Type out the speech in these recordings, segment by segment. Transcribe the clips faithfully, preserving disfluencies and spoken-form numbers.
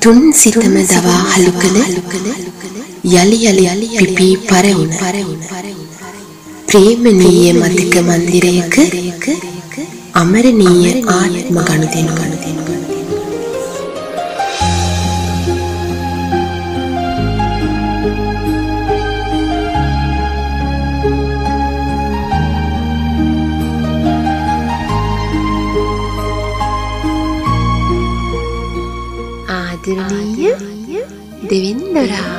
තුන් සිතම දවා හලු කළ යලි යලි පිපී පරවුන ප්‍රේමනීය මතක මන්දිරයක අමරණීය ආත්ම ගනුදෙනු. ආදරණීය දෙවින්දරා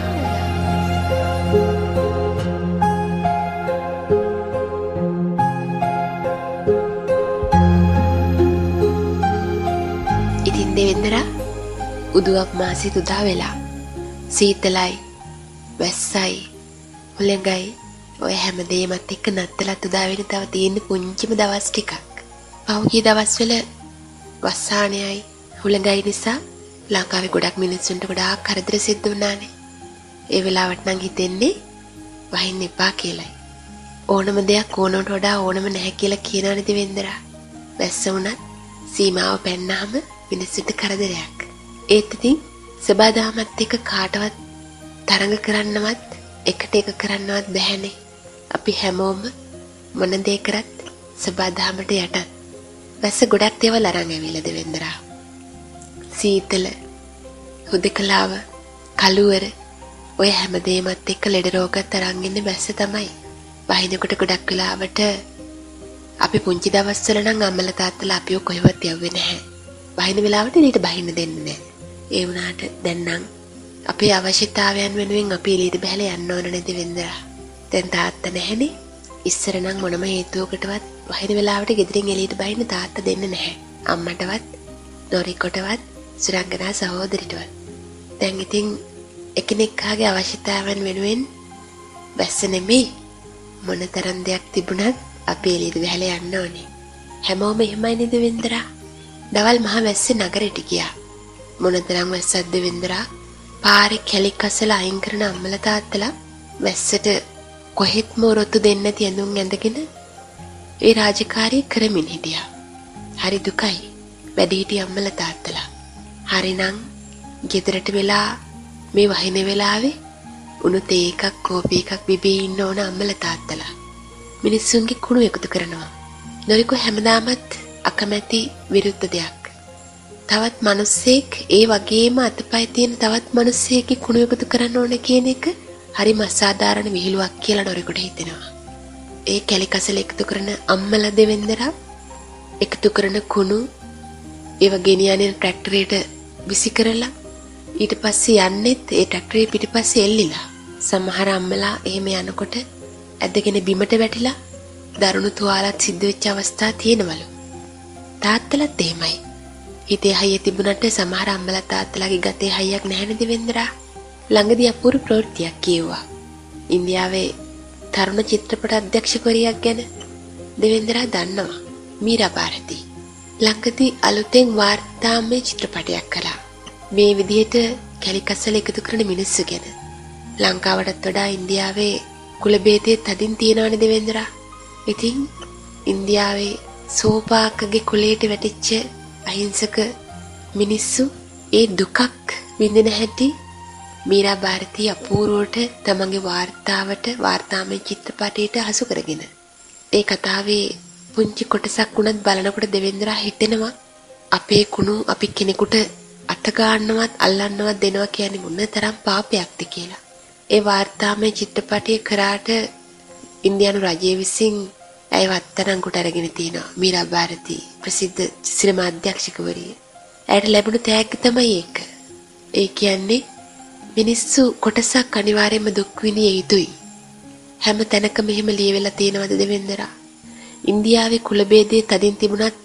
ඉතින් දෙවින්දරා උදුවක් මාසෙ උදා වෙලා සීතලයි වැස්සයි හුලඟයි ඔය හැමදේමත් එක්ක නත්තලත් උදා වෙන තව තියෙන පුංචිම දවස් ටිකක්. පහුගිය දවස්වල වස්සානයයි හුලඟයි නිසා ලංකාවේ ගොඩක් මිනිස්සුන්ට ගොඩාක් කරදර සිද්ධ වුණානේ. ඒ වෙලාවට නම් හිතෙන්නේ වහින්න එපා කියලායි. ඕනම දෙයක් ඕනකට වඩා ඕනම නැහැ කියලා කියනවනේ දෙවෙන්දරා. වැස්ස වුණත් සීමාව පැන්නාම මිනිස්සුන්ට කරදරයක්. ඒත් ඉතින් සබදාමත් එක්ක කාටවත් තරඟ කරන්නවත් එකට එක කරන්නවත් බැහැනේ. අපි හැමෝම මොන දේ කරත් සබදාමට යටත්. වැස්ස ගොඩක් දේවල් අරන් ඇවිල්ලා දෙවෙන්දරා. සීතල හුදකලාව කළුවර ඔය හැමදේමත් එක්ක ලෙඩ රෝගත් අරන් ඉන්නේ බැස්ස තමයි. වහිනකොට ගොඩක් වෙලාවට අපි පුංචි දවස්වල නම් අම්මලා තාත්තලා අපිව කොහෙවත් යවුවේ නැහැ. වහින වෙලාවට එළියට බහින්න දෙන්නේ නැහැ. ඒ වුණාට දැන් නම් අපේ අවශ්‍යතාවයන් වෙනුවෙන් අපි එළියට බහලා යන්න ඕන නේද වෙන්දරා. දැන් තාත්තා නැහැනේ. ඉස්සර නම් මොනම හේතුවකටවත් වහින වෙලාවට ගෙදරින් එළියට බහින්න තාත්තා දෙන්නේ නැහැ. අම්මටවත් දොරිකොටවත් සුරංගනා සහෝදරිටවත්. දැන් ඉතින් එකිනෙකාගේ අවශ්‍යතාවන් වෙනුවෙන් වැස්ස නෙමෙයි මොනතරම් දෙයක් තිබුණත් අපි එළියට බහලා යන්න ඕනේ. හැමෝම එහෙමයි නේද වෙන්දරා? දවල් මහ වැස්සේ නගරෙට ගියා. මොනතරම් වැස්සක්ද වෙන්දරා? පාරේ කැලි කසල අයින් කරන අම්මලා තාත්තලා වැස්සට කොහෙත්ම රොත්තු දෙන්නේ නැති ඇඳුම් ඇඳගෙන ඒ රාජකාරිය කරමින් හිටියා. හරි දුකයි. වැඩිහිටි අම්මලා තාත්තලා. හරිනම් ගෙදරට වෙලා මේ වහින වෙලාවේ උණු තේ එකක් කෝපි එකක් බිබී ඉන්න ඕන අම්මලා තාත්තලා. මිනිස්සුන්ගේ කුණු එකතු කරනවා. නොරිකු හැමදාමත් අකමැති විරුද්ධ දෙයක්. තවත් මිනිස්සෙක් ඒ වගේම අතපය තියෙන තවත් මිනිස්සෙක්ගේ කුණු එකතු කරන්න ඕන කියන එක හරිම අසාධාරණ විහිළුවක් කියලා නොරිකුට හිතෙනවා. ඒ කැලිකසල එකතු කරන අම්මලා දෙවෙන්දරා එකතු කරන කුණු ඒව ගෙනියන්නේ ට්‍රැක්ටරේට විසි කරලා ඊට පස්සේ යන්නෙත් ඒ ට්‍රැක්ටරේ පිටිපස්සේ එල්ලිලා. සමහර අම්මලා එහෙම යනකොට ඇදගෙන බිමට වැටිලා දරුණු තුවාලත් සිද්ධ වෙච්ච අවස්ථා තියෙනවලු. තාත්තලාත් එහෙමයි. හිතේ හයිය තිබුණාට සමහර අම්මලා තාත්තලාගේ ගතේ හයියක් නැහැ නේද වෙන්දරා? ළඟදී අපූර්ව ප්‍රවෘත්තියක් කියුවා. ඉන්දියාවේ තරුණ චිත්‍රපට අධ්‍යක්ෂකවරියක් ගැන දෙවෙන්දරා දන්නවා. මීරා භාරති. ළඟදී අලුතෙන් වාර්තාමය චිත්‍රපටයක් කළා. මේ විදිහට කැලිකසල එකතු කරන මිනිස්සු ගැන. ලංකාවටත් වඩා ඉන්දියාවේ කුල බේදයේ තදින් තියෙනවනේ දෙවෙන්දරා. ඉතින් ඉන්දියාවේ සෝපාකගේ කුලයට වැටිච්ච අහිංසක මිනිස්සු ඒ දුකක් විඳින හැටි මීරා භාරති අපූර්වට තමන්ගේ වාර්තාවට වාර්තාමය චිත්‍රපටයට හසු කරගෙන ඒ කතාවේ පුංචි කොටසක් වුණත් බලනකොට දෙවෙන්දරා හිතෙනවා අපේ කුණු අපි කෙනෙකුට අත ගන්නවත් අල්ලන්නවත් දෙනවා කියන්නේ මොන තරම් පාපයක්ද කියලා. ඒ වාර්තාමය චිත්‍රපටයේ කරාට ඉන්දියානු රජය විසින් ඇයව අත්අඩංගුවට අරගෙන තිනවා. මීරා භාරති ප්‍රසිද්ධ සිනමා අධ්‍යක්ෂකවරිය. ඇයට ලැබුණු තෑග්ග තමයි ඒක. ඒ කියන්නේ මිනිස්සු කොටසක් අනිවාර්යයෙන්ම දුක් විඳිය යුතුයි. හැම තැනකම මෙහෙම ලියවිලා තියෙනවද දෙවෙන්දරා? ඉන්දියාවේ කුල බේදයේ තදින් තිබුණත්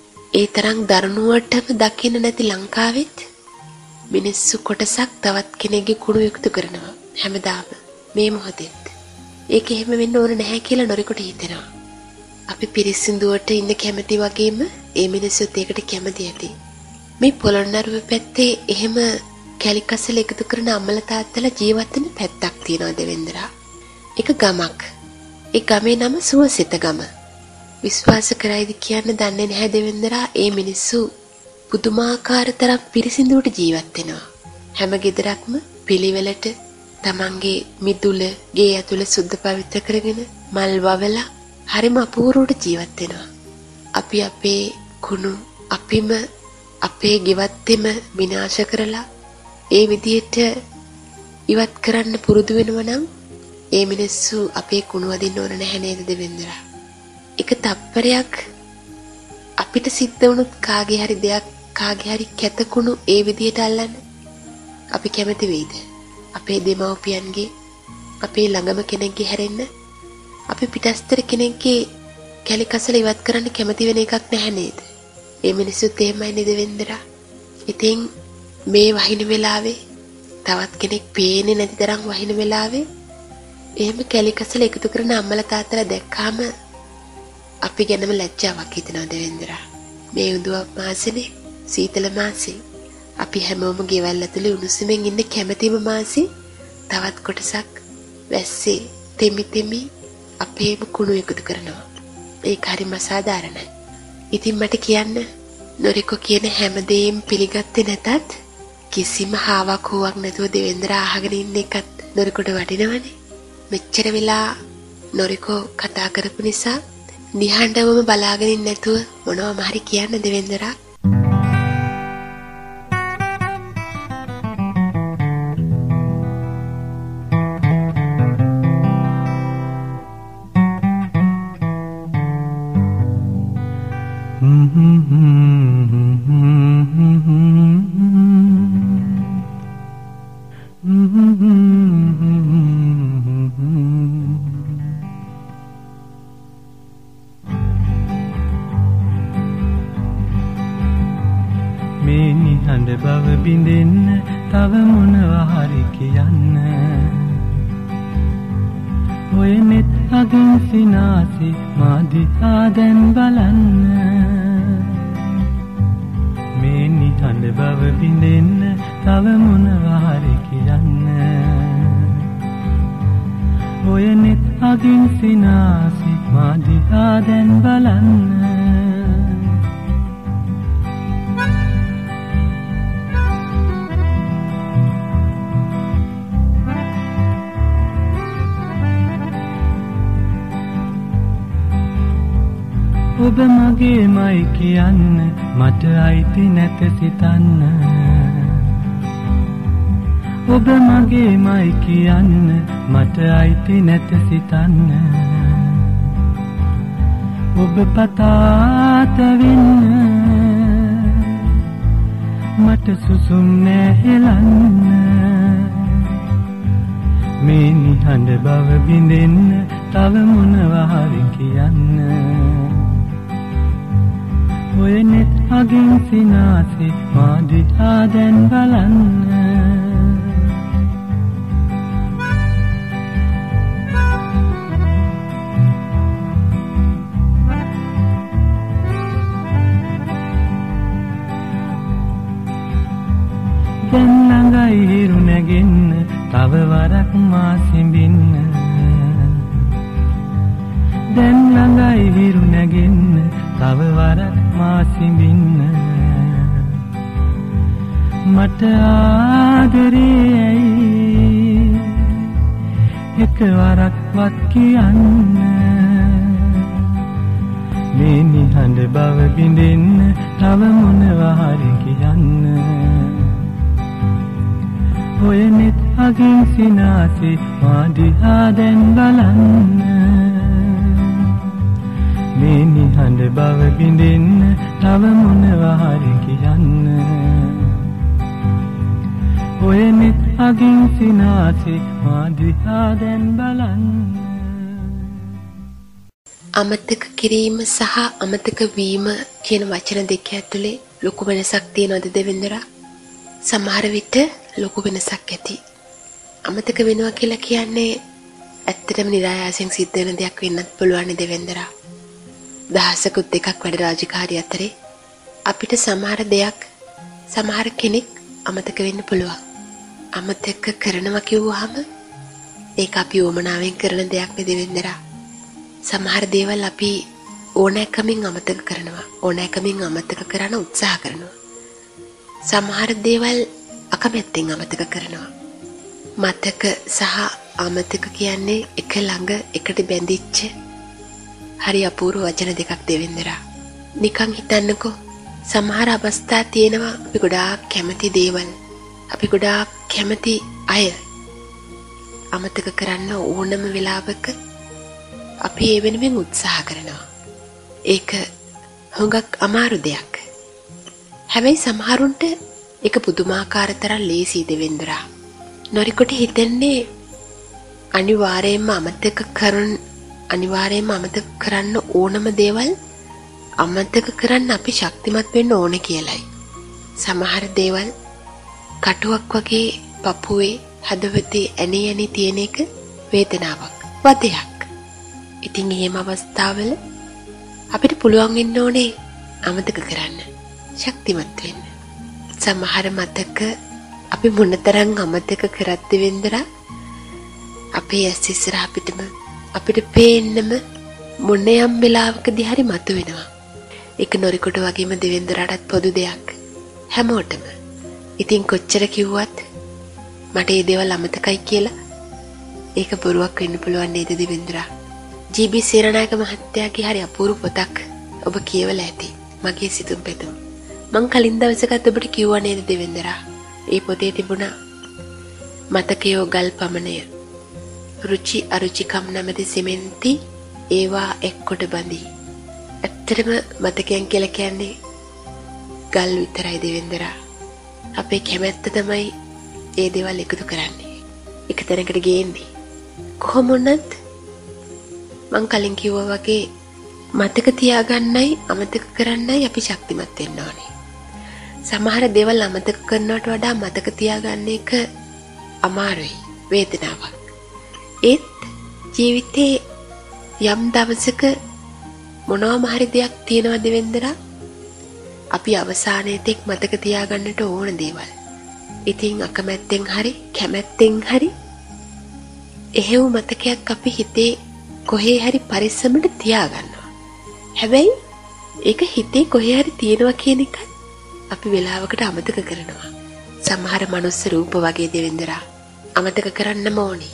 ඒ තරම් දරුණුවටම දකින්න නැති ලංකාවෙත් මිනිස්සු කොටසක් තවත් කෙනෙක්ගේ කුණු යුක්ත කරනවා හැමදාම මේ මොහොතේත්. ඒක එහෙම වෙන්න ඕන නැහැ කියලා නොරිකොට හිතෙනවා. අපි පිරිසිදුවට ඉන්න කැමති වගේම ඒ මිනිස්සුත් ඒකට කැමති ඇති. මේ පොළොන්නරුව පැත්තේ එහෙම කැලිකසල එකතු කරන අම්මලා තාත්තලා ජීවත් වෙන පැත්තක් තියෙනවා දෙවෙන්දරා. ඒක ගමක්. ඒ ගමේ නම සුවසිත ගම. විශ්වාස කරයිද කියන්න දන්නේ නැහැ දෙවෙන්දරා. ඒ මිනිස්සු පුදුමාකාර තරම් පිරිසිදුවට ජීවත් වෙනවා. හැම ගෙදරක්ම පිළිවෙලට තමන්ගේ මිදුල ගේ ඇතුළේ සුද්ධ පවිත්‍ර කරගෙන මල් වවලා හරිම අපූර්වට ජීවත් වෙනවා. අපි අපේ කුණු අපිම අපේ ගෙවත්තෙම විනාශ කරලා ඒ විදිහට ඉවත් කරන්න පුරුදු වෙනවා නම් ඒ මිනිස්සු අපේ කුණු අදින්න ඕන නැහැ නේද දෙවෙන්දරා? එක තප්පරයක් අපිට සිද්ධ වුණොත් කාගේ හරි දෙයක් කාගේ හරි කැතකුණු ඒ විදිහට අල්ලන්න අපි කැමති වෙයිද? අපේ දෙමව්පියන්ගේ අපේ ළඟම කෙනෙක්ගේ හැරෙන්න අපි පිටස්තර කෙනෙක්ගේ කැලි කසල ඉවත් කරන්න කැමති වෙන එකක් නැහැ නේද? ඒ මිනිස්සුත් එහෙමයි නේද වෙන්දරා? ඉතින් මේ වහින වෙලාවේ තවත් කෙනෙක් පේන්නේ නැති තරම් වහින වෙලාවේ එහෙම කැලි කසල එකතු කරන අම්මලා තාත්තලා දැක්කාම අපි ගැනම ලැජ්ජාවක් හිතෙනවා දෙවෙන්දරා. මේ උදුවක් මාසෙනේ සීතල මාසෙ අපි හැමෝම ගෙවල් ඇතුලේ උණුසුමින් ඉන්න කැමැතිම මාසෙ තවත් කොටසක් වැස්සේ තෙමි තෙමි අපේම කුණු එකතු කරනවා. ඒක හරිම අසාධාරණයි. ඉතින් මට කියන්න නොරිකෝ කියන හැමදේම පිළිගත්තේ නැතත් කිසිම හාවක් හුවක් නැතුව දෙවෙන්දරා අහගෙන ඉන්න එකත් නොරිකොට වටිනවනේ. මෙච්චර වෙලා නොරිකෝ කතා කරපු නිසා නිහඬවම බලාගෙන ඉන්න නැතුව මොනවම හරි කියන්න දෙවෙන්දරා. ඔබ මගේ මයි කියන්න මට අයිති නැත සිතන්න. ඔබ මගේ මයි කියන්න මට අයිති නැත සිතන්න. ඔබ පතාත වෙන්න මට සුසුම් නැහෙලන්න. මේ නිහඬ බව බිඳෙන්න තව මොනවා හරි කියන්න. ඔය නෙත් අගින් සිනාසේ මා දිහා දැන් බලන්න. දැන් ළඟයි හිරු නැගෙන්න තව වරක් මා සිඹින්න. දැන් ළඟයි හිරු නැගෙන්න තව වරක් මා සිඹින්න. මට ආදරේ ඇයි එක වරක්වත් කියන්න. මේ නිහඬ බව බිඳෙන්න තව මොනවා හරි කියන්න. ඔය නෙත් අගින් සිනාසේ මා දිහා දැන් බලන්න. මේ නිහඬ බව බිඳෙන්න තව මොනවා හරි කියන්න. ඔය නෙත් අගින් සිනාසේ මා දිහා දැන් බලන්න. අමතක කිරීම සහ අමතක වීම කියන වචන දෙක ඇතුලේ ලොකු වෙනසක් තියෙනවද දෙවෙන්දරා? සමහර විට ලොකු වෙනසක් ඇති. අමතක වෙනවා කියලා කියන්නේ ඇත්තටම නිරායාසයෙන් සිද්ධ වෙන දෙයක් වෙන්නත් පුළුවන් දෙවෙන්දරා. දහසකුත් එකක් වැඩ රාජකාරී අතරේ අපිට සමහර දෙයක් සමහර කෙනෙක් අමතක වෙන්න පුළුවන්. අමතක කරනවා කිව්වහම ඒක අපි ඕමනාවෙන් කරන දෙයක් නෙ දෙවෙන්දරා. සමහර දේවල් අපි ඕනෑකමින් අමතක කරනවා. ඕනෑකමින් අමතක කරන්න උත්සාහ කරනවා. සමහර දේවල් අකමැත්තෙන් අමතක කරනවා. මතක සහ අමතක කියන්නේ එක ළඟ එකට බැඳිච්ච හරි අපූර්ව වචන දෙකක් දෙවෙන්දරා. නිකන් හිතන්නකෝ සමහර අවස්ථා තියෙනවා අපි ගොඩාක් කැමති දේවල් අපි ගොඩාක් කැමති අය අමතක කරන්න ඕනම වෙලාවක අපි ඒ වෙනුවෙන් උත්සාහ කරනවා. ඒක හුඟක් අමාරු දෙයක්. හැබැයි සමහරුන්ට ඒක පුදුමාකාර තරම් ලේසි දෙවෙන්දරා. නොරිකොට හිතන්නේ අනිවාර්යයෙන්ම අමතක කරන අනිවාර්යයෙන්ම අමතක කරන්න ඕනම දේවල් අමතක කරන්න අපි ශක්තිමත් වෙන්න ඕන කියලයි. සමහර දේවල් කටුවක් වගේ පපුවේ හදවතේ ඇනේ ඇනේ තියෙන එක වේදනාවක් වදයක්. ඉතින් එහෙම අවස්ථාවල අපිට පුළුවන් වෙන්න ඕනේ අමතක කරන්න ශක්තිමත් වෙන්න. සමහර මතක අපි මොනතරම් අමතක කරත් දෙවෙන්දරා අපේ ඇස් ඉස්සරහ අපිටම අපිට පේන්නම මොන යම් වෙලාවකදී හරි මතුවෙනවා. ඒක නොරිකොට වගේම දෙවෙන්දරටත් පොදු දෙයක් හැමෝටම. ඉතින් කොච්චර කිව්වත් මට මේ දේවල් අමතකයි කියලා ඒක බොරුවක් වෙන්න පුළුවන් නේද දෙවෙන්දරා? ජී.බී. සේරනායක මහත්තයාගේ හරි අපූර්ව පොතක් ඔබ කියවලා ඇති. මගේ සිතුම් පැතුම්. මං කලින් දවසකත් ඔබට කිව්වා නේද දෙවෙන්දරා? ඒ පොතේ තිබුණා මතකයෝ ගල් පමණය. රුචි අරුචිකම් නැමැති සිමෙන්ති ඒවා එක්කොට බඳී. ඇත්තටම මතකයන් කියලා කියන්නේ ගල් විතරයි දෙවෙන්දරා. අපේ කැමැත්ත තමයි ඒ දේවල් එකතු කරන්නේ. එක තැනකට ගේන්නේ. කොහොම වුණත් මං කලින් කිව්වා වගේ මතක තියාගන්නයි අමතක කරන්නයි අපි ශක්තිමත් වෙන්න ඕනේ. සමහර දේවල් අමතක කරනවට වඩා මතක තියාගන්න එක අමාරුයි, වේදනාවක්. ඒත් ජීවිතේ යම් දවසක මොනවාම හරි දෙයක් තියෙනවා දෙවෙන්දරා අපි අවසානයේ තෙක් මතක තියාගන්නට ඕන දේවල්. ඉතින් අකමැත්තෙන් හරි කැමැත්තෙන් හරි එහෙව් මතකයක් අපි හිතේ කොහේ හරි පරිස්සමට තියාගන්නවා. හැබැයි ඒක හිතේ කොහේ හරි තියෙනවා කියන එක අපි වෙලාවකට අමතක කරනවා. සමහර මනුස්ස රූප වගේ දෙවෙන්දරා අමතක කරන්නම ඕනේ.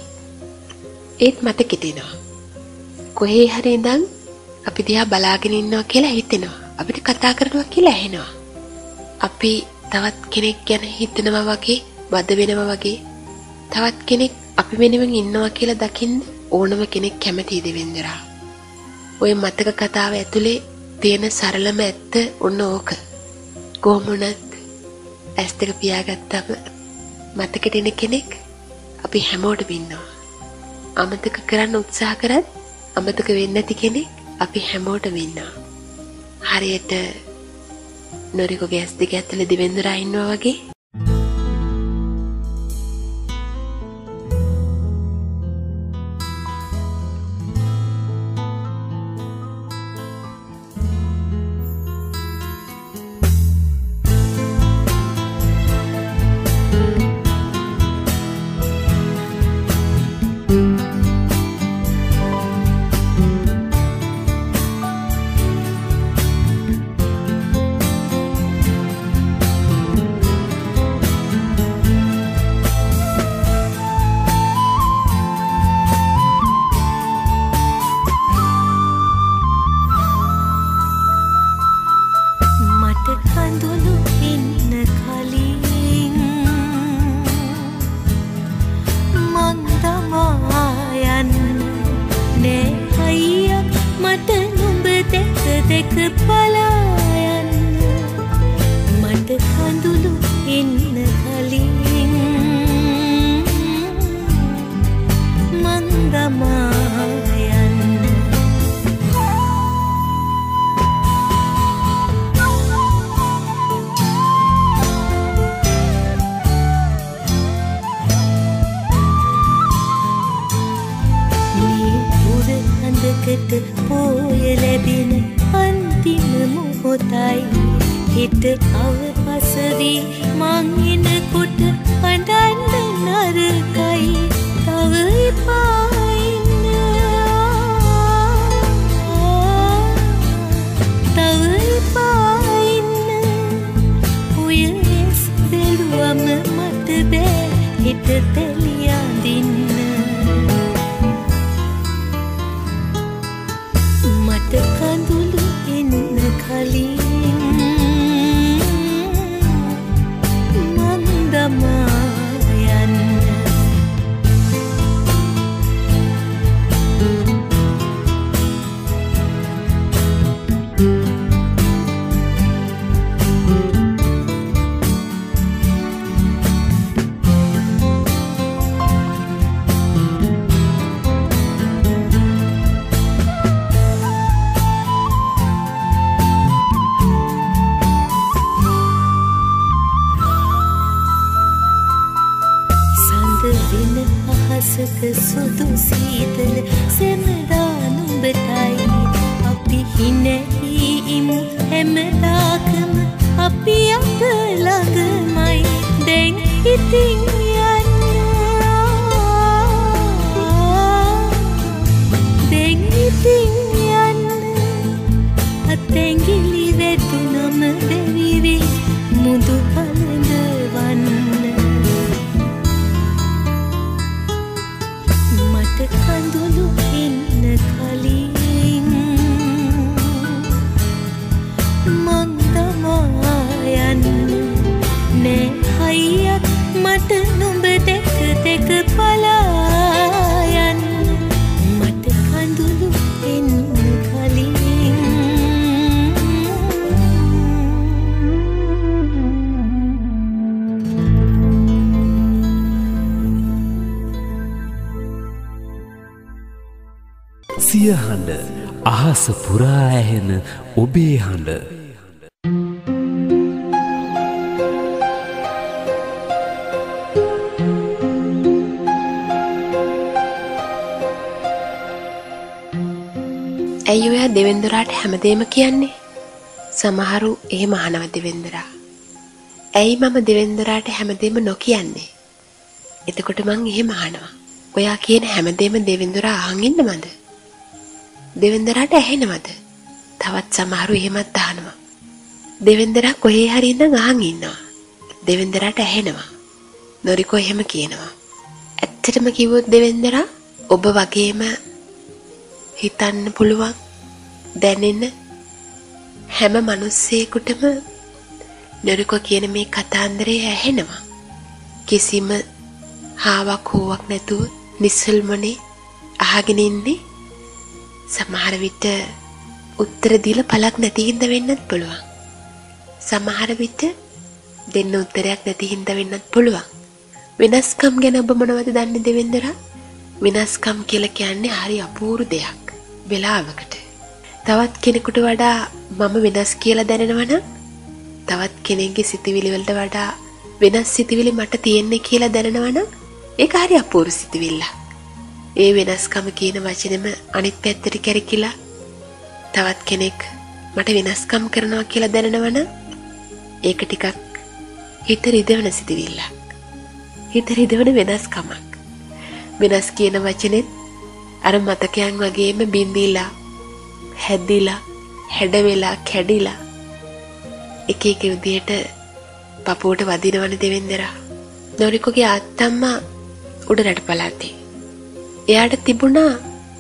ඒත් මතකෙට එනවා. කොහේ හරි ඉඳන් අපි දිහා බලාගෙන ඉන්නවා කියලා හිතෙනවා. අපිට කතා කරනවා කියලා ඇහෙනවා. අපි තවත් කෙනෙක් ගැන හිතනවා වගේ, බද වෙනවා වගේ, තවත් කෙනෙක් අපි වෙනුවෙන් ඉන්නවා කියලා දකින්න ඕනම කෙනෙක් කැමතියි දෙවෙන්දරා. ඔය මතක කතාව ඇතුලේ තියෙන සරලම ඇත්ත ඔන්න ඕක. කොහොමුණත් ඇස් දෙක පියාගත්තම මතකෙට එන කෙනෙක් අපි හැමෝටම ඉන්නවා. අමතක කරන්න උත්සාහ කරත් අමතක වෙන්නේ නැති කෙනෙක් අපි හැමෝටම ඉන්නවා. හරියට නොරිකෝගේ ඇස් දෙක ඇතුලේ දෙවෙන්දරා ඉන්නවා වගේ. Tàu ơi දවසක සුදු සීතල සෙමදා නුඹටයි අපි හිනෙහි ඉමු හැමදාකම අපි අප ළඟමයි දැන් ඉතින් යන්න දැන් ඉතින් යන්න අතැඟිලි වැදුනම බැරිවි මුදු පළඳවන්න මට කඳුළු එන්න කලින් මං තමා යන්න නෑ හයියක් මට නුඹ දැක දැක පලා යන්න මට කඳුළු එන්න කලින් සිය හඬ අහස පුරා ඇහෙන ඔබේ හඬ ඇයි ඔයා දෙවෙන්දරාට හැමදේම කියන්නේ? සමහරු එහෙම අහනවා දෙවෙන්දරා. ඇයි මම දෙවෙන්දරාට හැමදේම නොකියන්නේ? එතකොට මං එහෙම අහනවා. ඔයා කියන හැමදේම දෙවෙන්දරා අහන් ඉන්නවද? දෙවෙන්දරාට ඇහෙනවද? තවත් සමහරු එහෙමත් අහනවා. දෙවෙන්දරා කොහේ හරි ඉඳන් අහන් ඉන්නවා. දෙවෙන්දරාට ඇහෙනවා. නොරිකෝ එහෙම කියනවා. ඇත්තටම කිව්වොත් දෙවෙන්දරා ඔබ වගේම හිතන්න පුළුවන් දැනෙන හැම මිනිස්සෙකුටම නොරිකෝ කියන මේ කතාන්දරේ ඇහෙනවා. කිසිම හාවක් හොවක් නැතුව නිසල්මනේ අහගෙන ඉන්නේ. සමහර විට උත්තර දීලා පළක් නැති හින්දා වෙන්නත් පුළුවන්. සමහර විට දෙන්න උත්තරයක් නැති හින්දා වෙන්නත් පුළුවන්. වෙනස්කම් ගැන ඔබ මොනවද දන්නේ දෙවෙන්දරා? වෙනස්කම් කියලා කියන්නේ හරි අපූර්ව දෙයක්. වෙලාවකට තවත් කෙනෙකුට වඩා මම වෙනස් කියලා දැනෙනවා නම් තවත් කෙනෙක්ගේ සිතිවිලි වලට වඩා වෙනස් සිතිවිලි මට තියෙන්නේ කියලා දැනෙනවා නම් ඒක හරි අපූර්ව සිතිවිල්ලක්. ඒ වෙනස්කම කියන වචනේම අනිත් පැත්තට කැරකිලා තවත් කෙනෙක් මට වෙනස්කම් කරනවා කියලා දැනෙනවා නම් ඒක ටිකක් හිත රිදවන සිතිවිල්ලක්. හිත රිදවන වෙනස්කමක්. වෙනස් කියන වචනේත් අර මතකයන් වගේම බින්දිලා හැදිලා හැඩ වෙලා කැඩිලා එක එක විදියට පපුවට වදිනවනේ දෙවෙන්දරා. නොරිකෝගේ ආත්තම්මා උඩරට පළාතේ. එයාට තිබුණා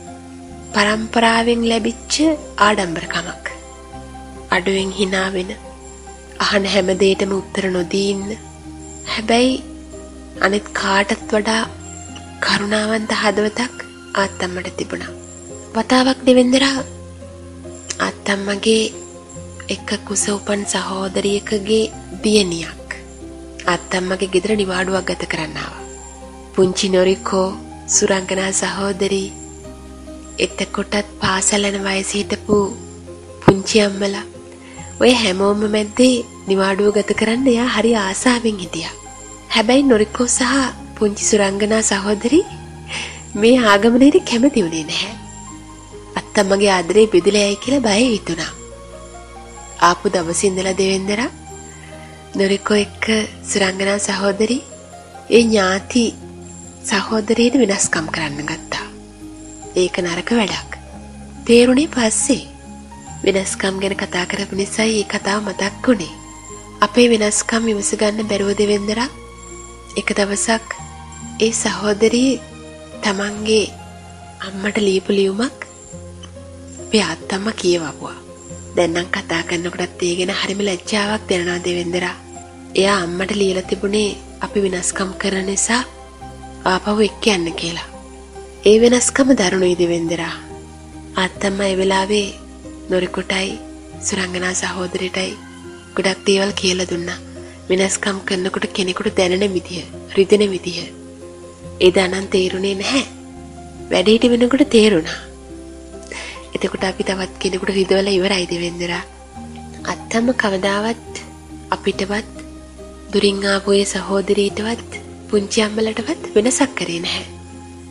පරම්පරාවෙන් ලැබිච්ච ආඩම්බරකමක්. අඩුවෙන් hina වෙන, අහන හැම දෙයකටම උත්තර නොදී ඉන්න. හැබැයි අනිත් කාටත් වඩා කරුණාවන්ත හදවතක් ආත්තම්මට තිබුණා. වතාවක් දෙවෙන්දරා ආත්තම්මගේ එක කුස උපන් සහෝදරියකගේ දියණියක් ආත්තම්මගේ ගෙදර නිවාඩුවක් ගත කරන්න ආවා. පුංචි නොරිකෝ සුරංගනා සහෝදරී එතකොටත් පාසල යන වයසේ හිටපු පුංචි අම්මලා ඔය හැමෝම මැද්දේ නිවාඩුව ගත කරන්න එයා හරි ආසාවෙන් හිටියා. හැබැයි නොරිකෝ සහ පුංචි සුරංගනා සහෝදරී මේ ආගමනේට කැමති වුණේ නැහැ. අත්තම්මගේ ආදරේ බෙදලා යයි කියලා බය හිතුණා. ආපු දවසේ ඉඳලා දෙවෙන්දරා නොරිකෝ එක්ක සුරංගනා සහෝදරී ඒ ඥාති සහෝදරයට වෙනස්කම් කරන්න ගත්තා. ඒක නරක වැඩක්. තේරුණේ පස්සේ වෙනස්කම් ගැන කතා කරපු නිසා ඒ කතාව මතක් වුණේ. අපේ වෙනස්කම් ඉවස ගන්න බැරුව දෙවෙන්දරා එක දවසක් ඒ සහෝදරිය තමන්ගේ අම්මට ලියපු ලියුමක් අපේ අත්තම්මා කියවපුවා. දැන් නම් කතා කරනකොටත් ඒ ගැන හරිම ලැජ්ජාවක් දැනෙනවා දෙවෙන්දරා. එයා අම්මට ලියලා තිබුණේ අපි වෙනස්කම් කරන නිසා ආපහු එක්ක යන්න කියලා. ඒ වෙනස්කම දරුණුයි දෙවෙන්දරා. අත්තම්මා ඒ වෙලාවේ නොරිකොටයි සුරංගනා සහෝදරියටයි ගොඩක් දේවල් කියලා දුන්නා. වෙනස්කම් කරනකොට කෙනෙකුට දැනෙන විදිය, රිදෙන විදිය. ඒ දැනන් තේරුනේ නැහැ. වැඩේට වෙනකොට තේරුණා. එතකොට අපි තවත් කෙනෙකුට රිදවලා ඉවරයි දෙවෙන්දරා. අත්තම්ම කවදාවත් අපිටවත් දුරින් ආපු ඒ සහෝදරියටවත් පුංචි අම්මලටවත් වෙනසක් කරේ නැහැ.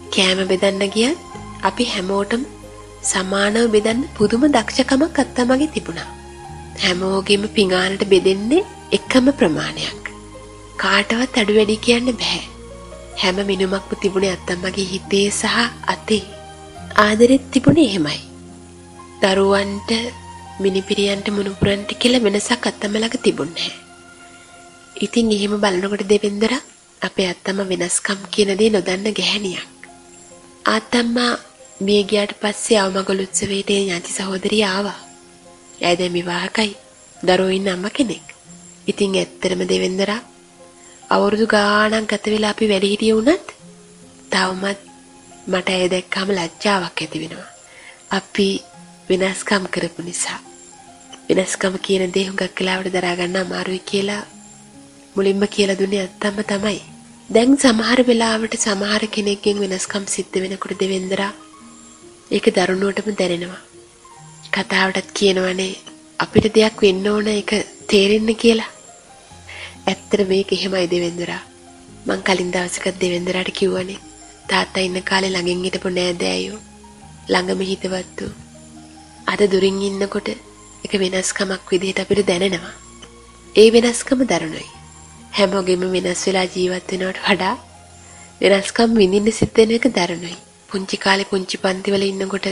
කෑම බෙදන්න ගියත් අපි හැමෝටම සමානව බෙදන්න පුදුම දක්ෂකමක් අත්තම්මගේ තිබුණා. හැමෝගෙම පිඟානට බෙදෙන්නේ එකම ප්‍රමාණයක්. කාටවත් අඩු වැඩි කියන්න බෑ. හැම මිනුමක්ම තිබුණේ අත්තම්මගේ හිතේ සහ අතේ. ආදරෙත් තිබුණේ එහෙමයි. දරුවන්ට මිනිපිරියන්ට මුණුපුරන්ට කියලා වෙනසක් අත්තම්ම ළඟ තිබුණේ නැහැ. ඉතින් එහෙම බලනකොට දෙවෙන්දරා අපේ අත්තම්ම වෙනස්කම් කියන දේ නොදන්න ගැහණියක්. ආත්තම්මා මිය ගියාට පස්සේ අවමගල උත්සවයට ඥාති සහෝදරිය ආවා. එයා දැන් විවාහකයි. දරුවෝ ඉන්න අම්ම කෙනෙක්. ඉතින් ඇත්තටම දෙවෙන්දරා අවුරුදු ගාණක් ගත වෙලා අපි වැඩි හිටියේ වුණත් තවමත් මට ඇය දැක්කම ලැජ්ජාවක් ඇති වෙනවා. අපි වෙනස්කම් කරපු නිසා. වෙනස්කම කියන දේ හුඟක් වෙලාවට දරා ගන්න අමාරුයි කියලා මුලින්ම කියලා දුන්නේ අත්තම්ම තමයි. දැන් සමහර වෙලාවට සමහර කෙනෙක්ගෙන් වෙනස්කම් සිද්ධ වෙනකොට දෙවෙන්දරා ඒක දරුණුවටම දැනෙනවා. කතාවටත් කියනවනේ අපිට දෙයක් වෙන්න ඕන ඒක තේරෙන්න කියලා. ඇත්තට මේක එහෙමයි දෙවෙන්දරා. මං කලින් දවසක දෙවෙන්දරාට කිව්වනේ තාත්තා ඉන්න කාලේ ළඟින් හිටපු නෑදෑයෝ ළඟම හිටවත්තු. අද දුරින් ඉන්නකොට ඒක වෙනස්කමක් විදිහට අපිට දැනෙනවා. ඒ වෙනස්කම දරුණුයි. හැමෝගෙම වෙනස් වෙලා ජීවත් වෙනවට වඩා වෙනස්කම් විඳින්න සිද්ධ වෙන එක දරුණුයි. පුංචි කාලේ පුංචි පන්තිවල ඉන්නකොට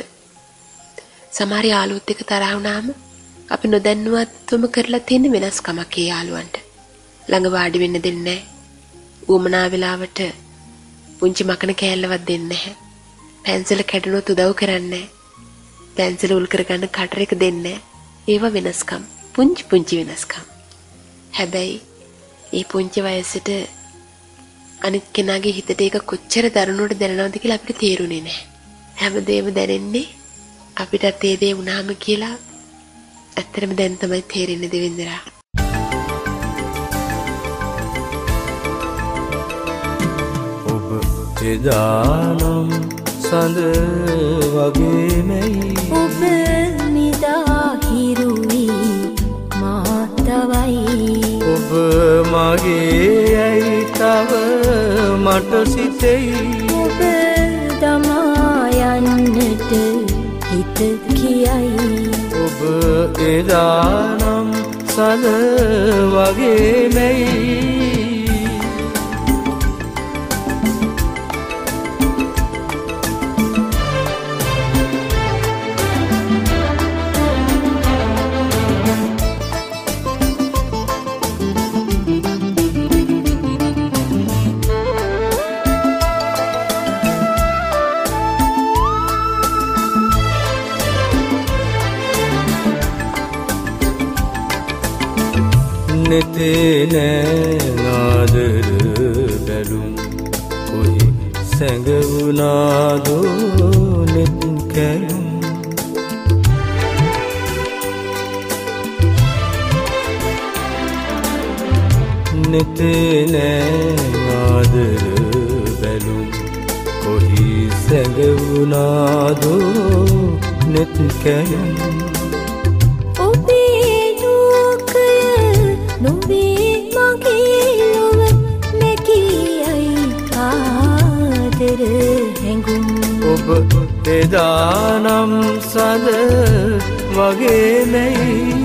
සමහර යාළුවොත් එක්ක තරහ වුණාම අපි නොදැනුවත්වම කරලා තියෙන වෙනස්කමක් ඒ යාළුවන්ට. ළඟ වාඩි වෙන්න දෙන්නේ නැහැ. උමනා වෙලාවට පුංචි මකන කෑල්ලවත් දෙන්නේ නැහැ. පැන්සල කැඩුණොත් උදව් කරන්නේ නැහැ. පැන්සල උල් කරගන්න කටර එක දෙන්නේ නැහැ. ඒවා වෙනස්කම්. පුංචි පුංචි වෙනස්කම්. හැබැයි ඒ පුංචි වයසට අනිත් කෙනාගේ හිතට ඒක කොච්චර දරුණුවට දැනෙනවද කියලා අපිට තේරුනේ නැහැ. හැමදේම දැනෙන්නේ අපිටත් ඒ දේ වුණාම කියලා ඇත්තටම දැන් තමයි තේරෙන්නේ දෙවෙන්දරා. ඔබ එදානම් සඳ වගේමයි ඔබ නිදා හිරුවි මාතවයි ඔබ මගේ ඇයි තව මට සිතෙයි ඔබ දමා යන්නට හිත කියයි ඔබ එදානම් සඳ වගේමයි නෙතේ නෑ නාදර බැලුම් කොහි සැඟවුණාදෝ නෙත් කැලුම් නෙතේ නෑ නාදර බැලුම් කොහි සැඟවුණාදෝ නෙත් කැලුම් නොවේ මගේ ලොව නැකියයි ආදර හැඟුම් ඔබ එදානම් සඳ වගේමයි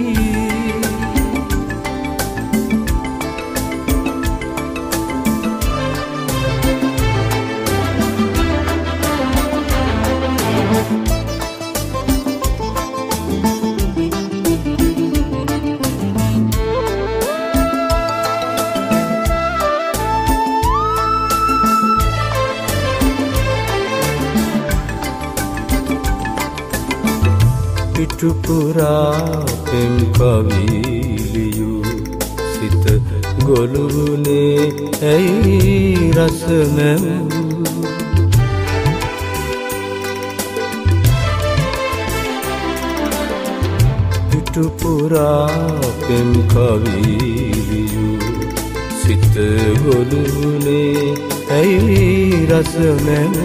පිටුපුරා පෙම් කවිලියු සිත ගොළුනේ ඇයි රසමැව් පිටුපුරා පෙම් කවිලියු සිත ගොළුනේ ඇයි රසමැව්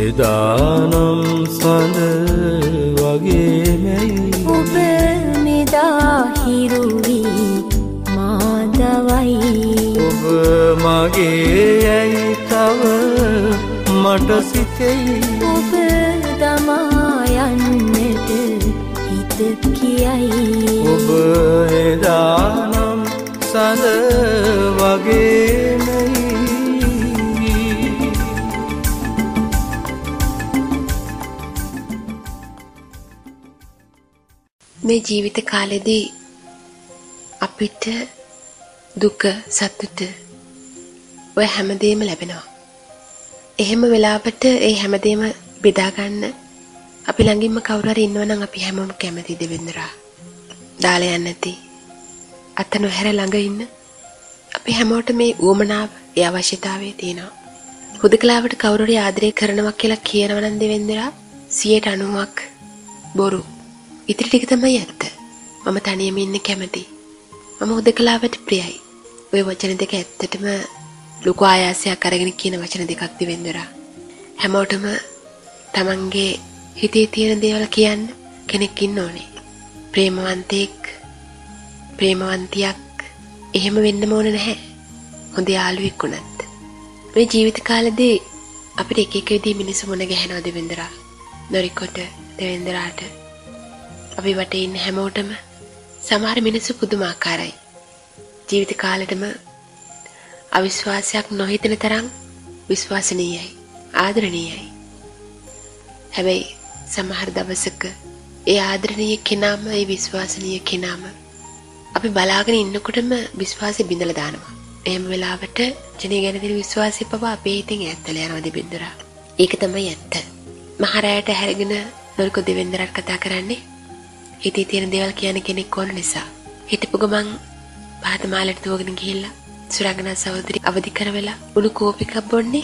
එදානම් සඳ වගේමයි ඔබ මෙදා හිරුවි මාදවයි ඔබ මගේ ඇයි තව මට සිතෙයි ඔබ දමා යන්නට හිත කියයි ඔබ එදානම් සඳ වගේමයි මේ ජීවිත කාලෙදී අපිට දුක සතුට ඔය හැමදේම ලැබෙනවා. එහෙම වෙලාවට ඒ හැමදේම බෙදා ගන්න අපි ළඟින්ම කවුරු හරි ඉන්නවනම් අපි හැමෝම කැමති දෙවෙන්දරා. දාලා යන්න නැති අත නොහැර ළඟ ඉන්න අපි හැමෝට මේ උවමනාව ඒ අවශ්‍යතාවය තියෙනවා. හුදකලාවට කවුරු හරි ආදරය කරනවා කියලා කියනවා නම් දෙවෙන්දරා සියයට අනූවක් බොරු. ඉතිරි ටික තමයි ඇත්ත. මම තනියම ඉන්න කැමති. මම හුදකලාවට ප්‍රියයි. ඔය වචන දෙක ඇත්තටම ලොකු ආයාසයක් අරගෙන කියන වචන දෙකක් දෙවෙන්දරා. හැමෝටම තමන්ගේ හිතේ තියෙන දේවල් කියන්න කෙනෙක් ඉන්න ඕනේ. ප්‍රේමවන්තයෙක් ප්‍රේමවන්තියක් එහෙම වෙන්න ඕන නැහැ. හොඳ යාළුවෙක් වුණත්. මේ ජීවිත කාලෙදී අපිට එක එක විදිහේ මිනිස්සු මුණ ගැහෙනවා දෙවෙන්දරා. නොරිකොට දෙවෙන්දරාට අපි වටේ ඉන්න හැමෝටම සමහර මිනිස්සු පුදුමාකාරයි. ජීවිත කාලෙටම අවිශ්වාසයක් නොහිතන තරම් විශ්වාසනීයයි, ආදරණීයයි. හැබැයි සමහර දවසක ඒ ආදරණීය කෙනාම ඒ විශ්වාසනීය කෙනාම අපි බලාගෙන ඉන්නකොටම විශ්වාසෙ බිඳලා දානවා. එහෙම වෙලාවට ජනේ ගැන තියෙන විශ්වාසය පවා අපේ හිතෙන් ඈත්ලා යනවා දෙවෙන්දරා. ඒක තමයි ඇත්ත. මහරයට හැරගෙන නොරික දෙවෙන්දරාට කතා කරන්නේ හිතේ තියෙන දේවල් කියන කෙනෙක් ඕන නිසා. හිටපු ගමන් පහත මාලට දුවගෙන ගිහිල්ලා සුරංගනා සහෝදරි අවදි කරවලා උණු කෝපි එකක් බොන්නේ.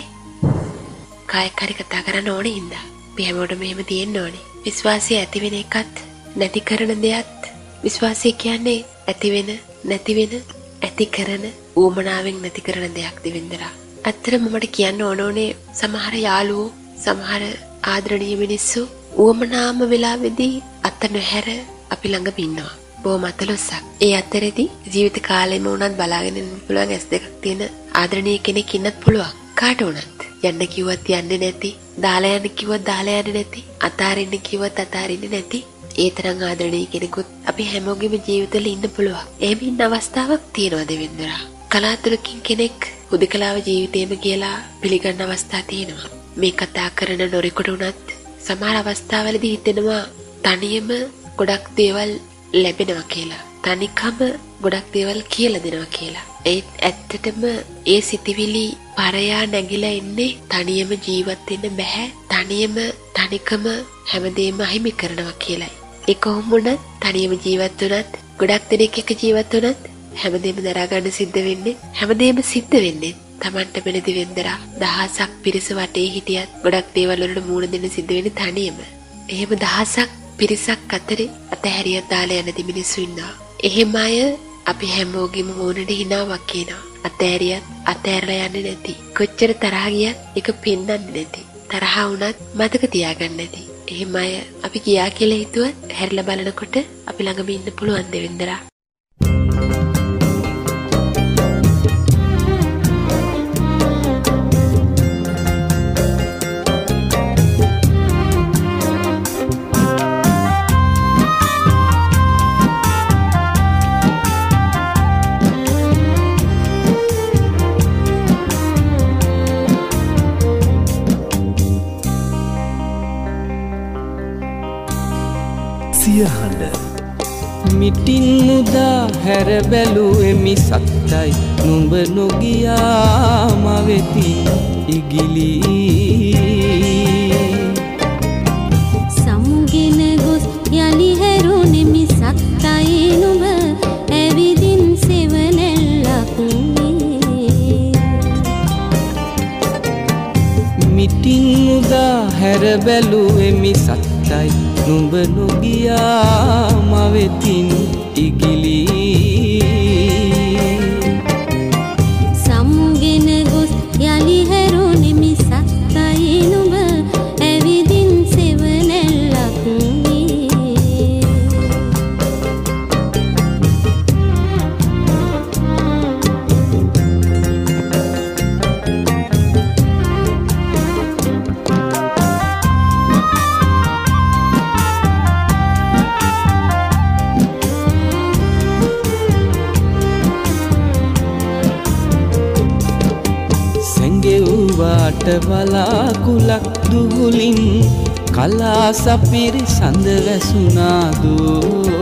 කායක් හරි කතා කරන්න ඕනේ හින්දා. අපි හැමෝටම එහෙම තියෙන්න ඕනේ. විශ්වාසය ඇති වෙන එකත් නැති කරන දෙයත් විශ්වාසය කියන්නේ ඇති වෙන නැති වෙන ඇති කරන ඌමනාවෙන් නැති කරන දෙයක් දෙවෙන්දරා. ඇත්තටම මට කියන්න ඕන ඕනේ සමහර යාළුවෝ සමහර ආදරණීය මිනිස්සු ඌමනාම වෙලාවේදී අත නොහැර අපි ළඟම ඉන්නවා. බොහොම අතලොස්සක්. ඒ අතරේදී ජීවිත කාලෙම උනත් බලාගෙන ඉන්න පුළුවන් ඇස් දෙකක් තියෙන ආදරණීය කෙනෙක් ඉන්නත් පුළුවන්. කාට උනත් යන්න කිව්වත් යන්නේ නැති, දාලා යන්න කිව්වත් දාලා යන්නේ නැති, අතාරින්න කිව්වත් අතාරින්නේ නැති. ඒ තරම් ආදරණීය කෙනෙකුත් අපි හැමෝගෙම ජීවිතවල ඉන්න පුළුවන්. එහෙම ඉන්න අවස්ථාවක් තියෙනවා දෙවෙන්දරා. කලාතුරකින් කෙනෙක් හුදකලාව ජීවිතේම කියලා පිළිගන්න අවස්ථා තියෙනවා. මේ කතා කරන නොරිකොට උනත් සමහර අවස්ථාවලදී හිතෙනවා තනියම ගොඩක් දේවල් ලැබෙනවා කියලා. තනිකම ගොඩක් දේවල් කියලා දෙනවා කියලා. ඒත් ඇත්තටම ඒ සිතිවිලි පරයා නැගිලා ඉන්නේ තනියම ජීවත් වෙන්න බෑ. තනියම තනිකම හැමදේම අහිමි කරනවා කියලයි. ඒ කොහොම වුණත් තනියම ජීවත් වුණත් ගොඩක් දෙනෙක් එක්ක ජීවත් වුණත් හැමදේම දරා ගන්න සිද්ධ වෙන්නේ හැමදේම සිද්ධ වෙන්නේ Tamanට වෙන දෙවෙන්දරා දහසක් පිරිස වටේ හිටියත් ගොඩක් දේවල් වලට මූණ දෙන්න සිද්ධ වෙන්නේ තනියම. එහෙම දහසක් පිරිසක් අතරේ අතහැරියක් දාලා යන මිනිස්සු ඉන්නවා. එහෙම අය අපි හැමෝගෙම මූණට හිනාවක් කියනවා. අතහැරියත් අතහැරලා යන්නේ නැති. කොච්චර තරහ ගියත් ඒක පින්නන්නේ නැති. තරහ වුණත් මතක තියාගන්න නැති. එහෙම අය අපි ගියා කියලා හිතුවත් හැරිලා බලනකොට අපි ළඟම ඉන්න පුළුවන් දෙවෙන්දරා. මිටින් මුදා හැර බැලුවෙමි සත්තයි නුඹ නොගියා මවෙති ඉගිලි සමුගෙන ගොස් යලි හැරුණෙමි සත්තයි නුඹ ඇවිදින් සෙවණැල්ලක් මිටින් මුදා හැර බැලුවෙමි සත්තයි නුඹ නොගියා මවෙතින් ඉගිලි සමුගෙන ගොස් යලි හැරුණෙමි සත්තයි නුඹ ගෙව්වාට බලාකුලක් දුහුලින් කලා සපිරි සඳ වැසුනාදෝ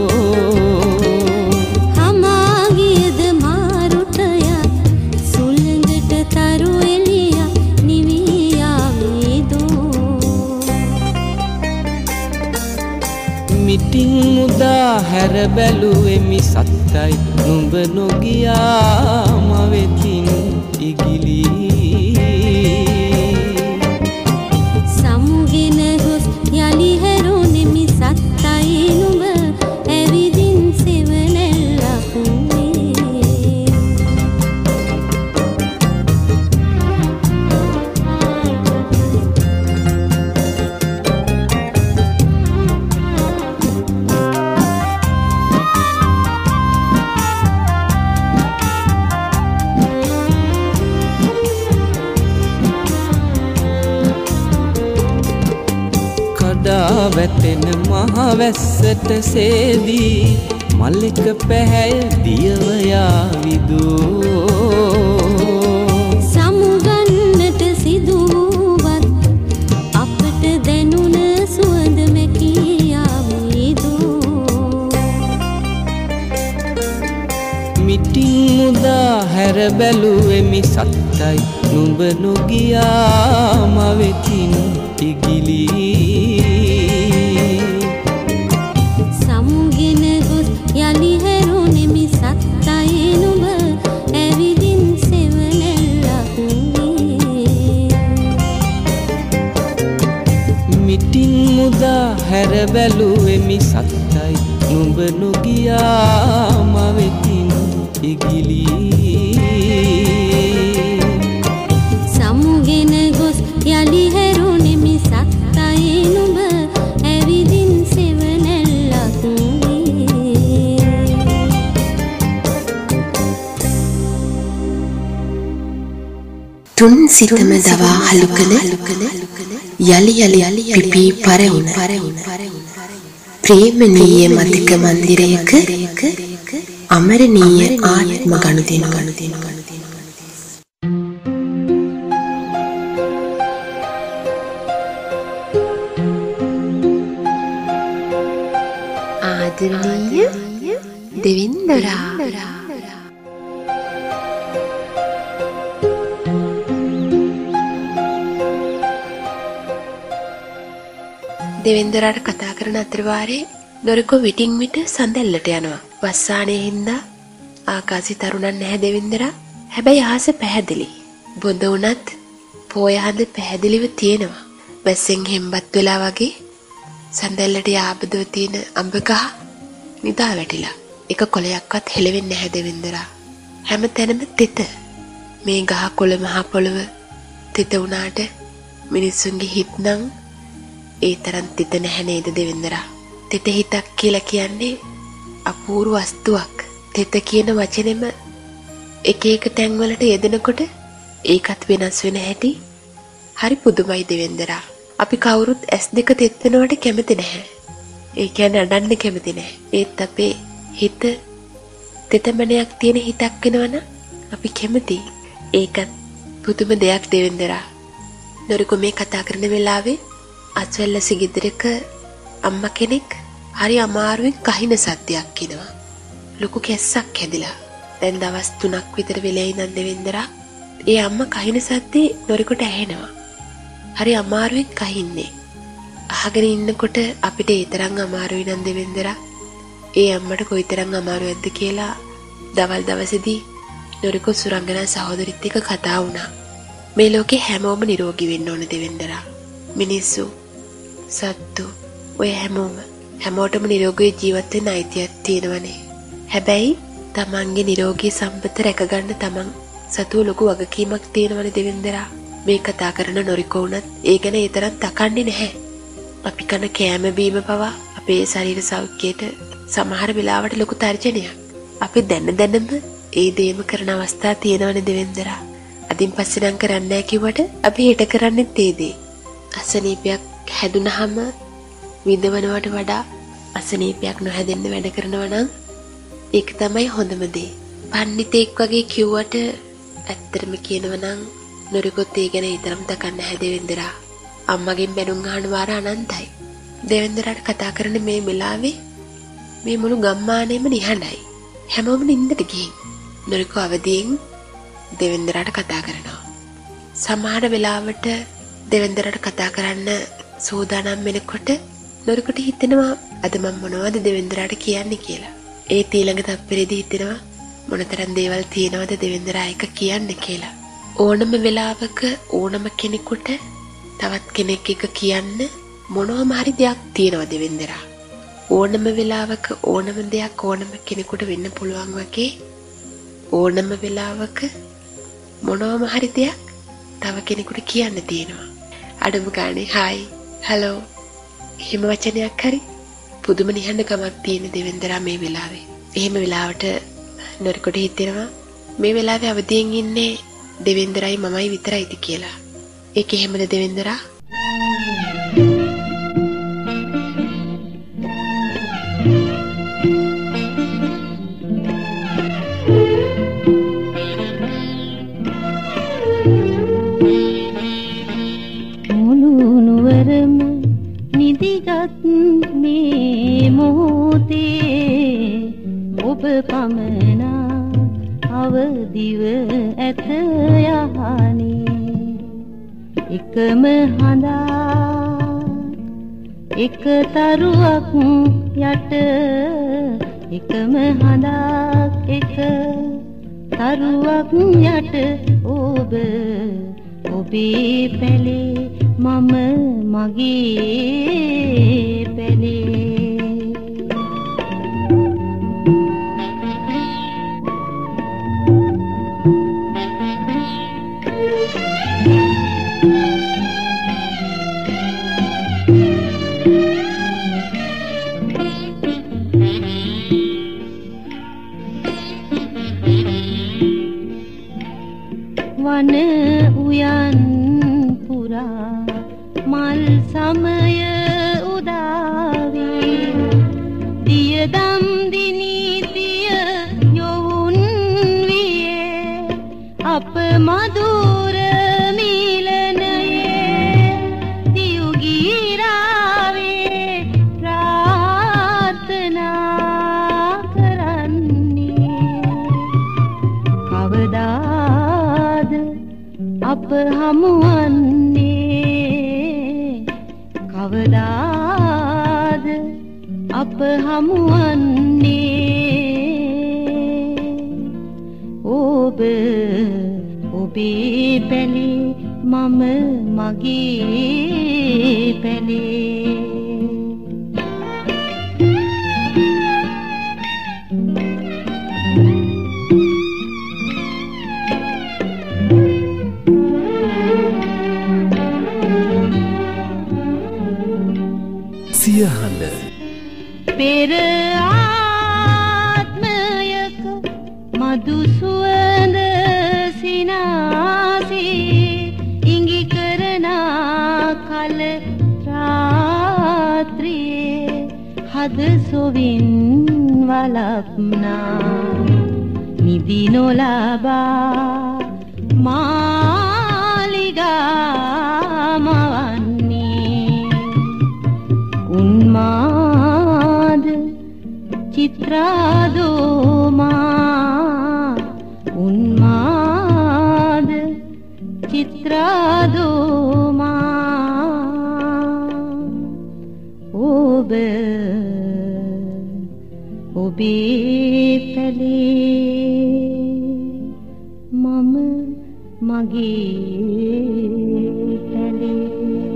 හමාගියද මාරුටය සුළඟට තරු එළිය නිවියාවේදෝ මිටින් මුදා හැර බැලුවෙමි සත්තයි නුඹ නොගියා මවෙතින් ඉගිලි සමුගෙන ගොස් යලි හැරුණෙමි සත්තයි නුඹ ඇවිදින් සෙවණැල්ලක් වේ වැටෙන මහවැස්සට සේදී මල්ලික පැහැය දියවයාවිදෝ සමුගන්නට සිදුවත් අපට දැනුන සුවඳ මැකියාවේදෝ මිටින් මුදා හැර බැලුවෙමි සත්තයි නුඹ නොගියා මවෙතින් ඉගිලි යලි හැරුණෙමි සත්තයි නුඹ ඇවිදින් සෙවණැල්ලක් වේ මිටින් මුදා හැර බැලුවෙමි සත්තයි නුඹ නොගියා මවෙතින් ඉගිලි සමුගෙන ගොස් යලි හැරුණෙමි සත්තයි නුඹ ඇවිදින් සෙවණැල්ලක් තුන් සිතම දවා හලුකන යලි යලි පිපී පරවුන ප්‍රේමනීය මතක මන්දිරයක අමරණීය ආත්ම ගනුදෙනු ආදරණීය දෙවින්දරා දෙවෙන්දරාට කතා කරන අතරවාරේ නොරිකෝ විටින් විට සඳැල්ලට යනවා. වස්සානේ හින්දා ආකාශي තරුණන් නැහැ දෙවෙන්දරා. හැබැයි ආස පැහැදිලි. බොඳ උනත් පෝය හඳ පැහැදිලිව තියෙනවා. වැස්සෙන් හෙම්බත් වෙලා වගේ සඳැල්ලට යාබදව තියෙන අඹ ගහ නිදා වැටිලා. එක කොළයක්වත් හෙලවෙන්නේ නැහැ දෙවෙන්දරා. හැම තැනම තෙත. මේ ගහ කොළ මහ පොළව තෙත උනාට මිනිස්සුන්ගේ හිත නම් ඒ තරම් තෙත නැහැ නේද දෙවෙන්දරා. තෙත හිතක් කියලා කියන්නේ අපූර්ව වස්තුවක්. තෙත කියන වචනේම එක එක තැන්වලට යෙදෙනකොට ඒකත් වෙනස් වෙන හැටි හරි පුදුමයි දෙවෙන්දරා. අපි කවුරුත් ඇස් දෙක තෙත් වෙනවට කැමති නැහැ. ඒ කියන්නේ අඩන්න කැමති නැහැ. ඒත් අපේ හිත තෙතමනයක් තියෙන හිතක් වෙනවනම් අපි කැමති. ඒකත් පුදුම දෙයක් දෙවෙන්දරා. නොරිකෝ මේ කතා කරන වෙලාවේ අස්වැල්ල සිගිද්දරක අම්මා කෙනෙක් හරි අමාරුවෙන් කහින සද්දයක් එනවා. ලොකු කැස්සක් හැදිලා. දැන් දවස් තුනක් විතර වෙලා ඉඳන් දෙවෙන්දරා ඒ අම්මා කහින සද්දේ නොරිකොට ඇහෙනවා. හරි අමාරුවෙන් කහින්නේ. අහගෙන ඉන්නකොට අපිට ඒ තරම් අමාරුයි නම් දෙවෙන්දරා ඒ අම්මට කොයිතරම් අමාරුවක්ද කියලා දවල් දවසේදී නොරිකෝ සුරංගනා සහෝදරිත් එක්ක කතා වුණා. මේ ලෝකේ හැමෝම නිරෝගී වෙන්න ඕන දෙවෙන්දරා. මිනිස්සු සත්තු ඔය හැමෝම හැමෝටම නිරෝගී ජීවත් වෙන්න අයිතියක් තියෙනවනේ. හැබැයි තමන්ගේ නිරෝගී සම්පත රැකගන්න තමන් සතුව ලොකු වගකීමක් තියෙනවනේ දෙවෙන්දරා. මේ කතා කරන නොරිකෝ උනත් ඒ ගැන ඒ තරම් තකන්නේ නැහැ. අපි කන කෑම බීම පවා අපේ ශරීර සෞඛ්‍යයට සමහර වෙලාවට ලොකු තර්ජනයක්. අපි දැන දැනම ඒ දේම කරන අවස්ථා තියෙනවනේ දෙවෙන්දරා. අදින් පස්සේ නම් කරන්නේ නැහැ කිව්වට අපි හිත කරන්නේත් ඒ දේ. අසනීපයක් හැදුනහම විඳවනවට වඩා අසනීපයක් නොහැදෙන්න වැඩ කරනවා නම් ඒක තමයි හොඳම දේ. පන්නිතෙක් වගේ කිව්වට ඇත්තටම කියනවා නම් නුරුකොත් ඒ ගැන ඊතරම් තකන්න නැහැ දෙවෙන්දරා. අම්මගෙන් බැනුම් අහන වාර අනන්තයි. දෙවෙන්දරාට කතා කරන මේ වෙලාවේ මේ මුළු ගම්මානෙම නිහඬයි. හැමෝම නිින්දට ගිහින්. නුරුකෝ අවදියෙන් දෙවෙන්දරාට කතා කරනවා. සමහර වෙලාවට දෙවෙන්දරාට කතා කරන්න සූදානම් වෙනකොට නුරුකට හිතෙනවා අද මම මොනවද දෙවෙන්දරාට කියන්නේ කියලා. ඒ ඊළඟ තප්පරේදී හිතෙනවා මොනතරම් දේවල් තියෙනවද දෙවෙන්දරා එක කියන්න කියලා. ඕනම වෙලාවක ඕනම කෙනෙකුට තවත් කෙනෙක් එක කියන්න මොනවම හරි දෙයක් තියෙනවා දෙවෙන්දරා. ඕනම වෙලාවක ඕනම දෙයක් ඕනම කෙනෙකුට වෙන්න පුළුවන් වගේ ඕනම වෙලාවක මොනවම හරි දෙයක් තව කෙනෙකුට කියන්න තියෙනවා. අඩුම ගානේ හායි හලෝ එහෙම වචනයක් හරි පුදුම නිහඬකමක් තියෙන දෙවෙන්දරා මේ වෙලාවේ. එහෙම වෙලාවට නුරුකට හිතෙනවා මේ වෙලාවේ අවදියෙන් ඉන්නේ දෙවෙන්දරයි මමයි විතරයිද කියලා. ඒක එහෙමද දෙවෙන්දරා? මුළු නුවරම නිදිගත් මේ මොහොතේ ඔබ පමණා අවදිව ඇත යහනේ. එකම හඳා එක තරුවක් යට එකම හඳා එක තරුවක් යට ඔබ ඔබේ පැලේ මම මගේ පැලේ. වන උයන් පුරා මල් සමය උදාවේ දියදම් දිනීතිය යොවුන් වියේ අප මధుර මිලනයේ දියුගීරාවේ ප්‍රාර්ථනා කරන්නේ කවදා අප හමුවන්නේ කවදාද අප හමුවන්නේ ඔබ ඔබේ පැලේ මම මගේ පැලේ. සියහඬ පෙර ආත්මයක මధు සුවඳ සිනාසී ඉඟි කරන කල රාත්‍රියේ හද සොවින් වලප්නා නිදි නොලබා මාලිගා මවන්නේ උන්මාද චිත්‍රාදෝමා උන්මාද චිත්‍රාදෝමා ඔබ ඔබේ පැලේ මම මගේ පැලේ.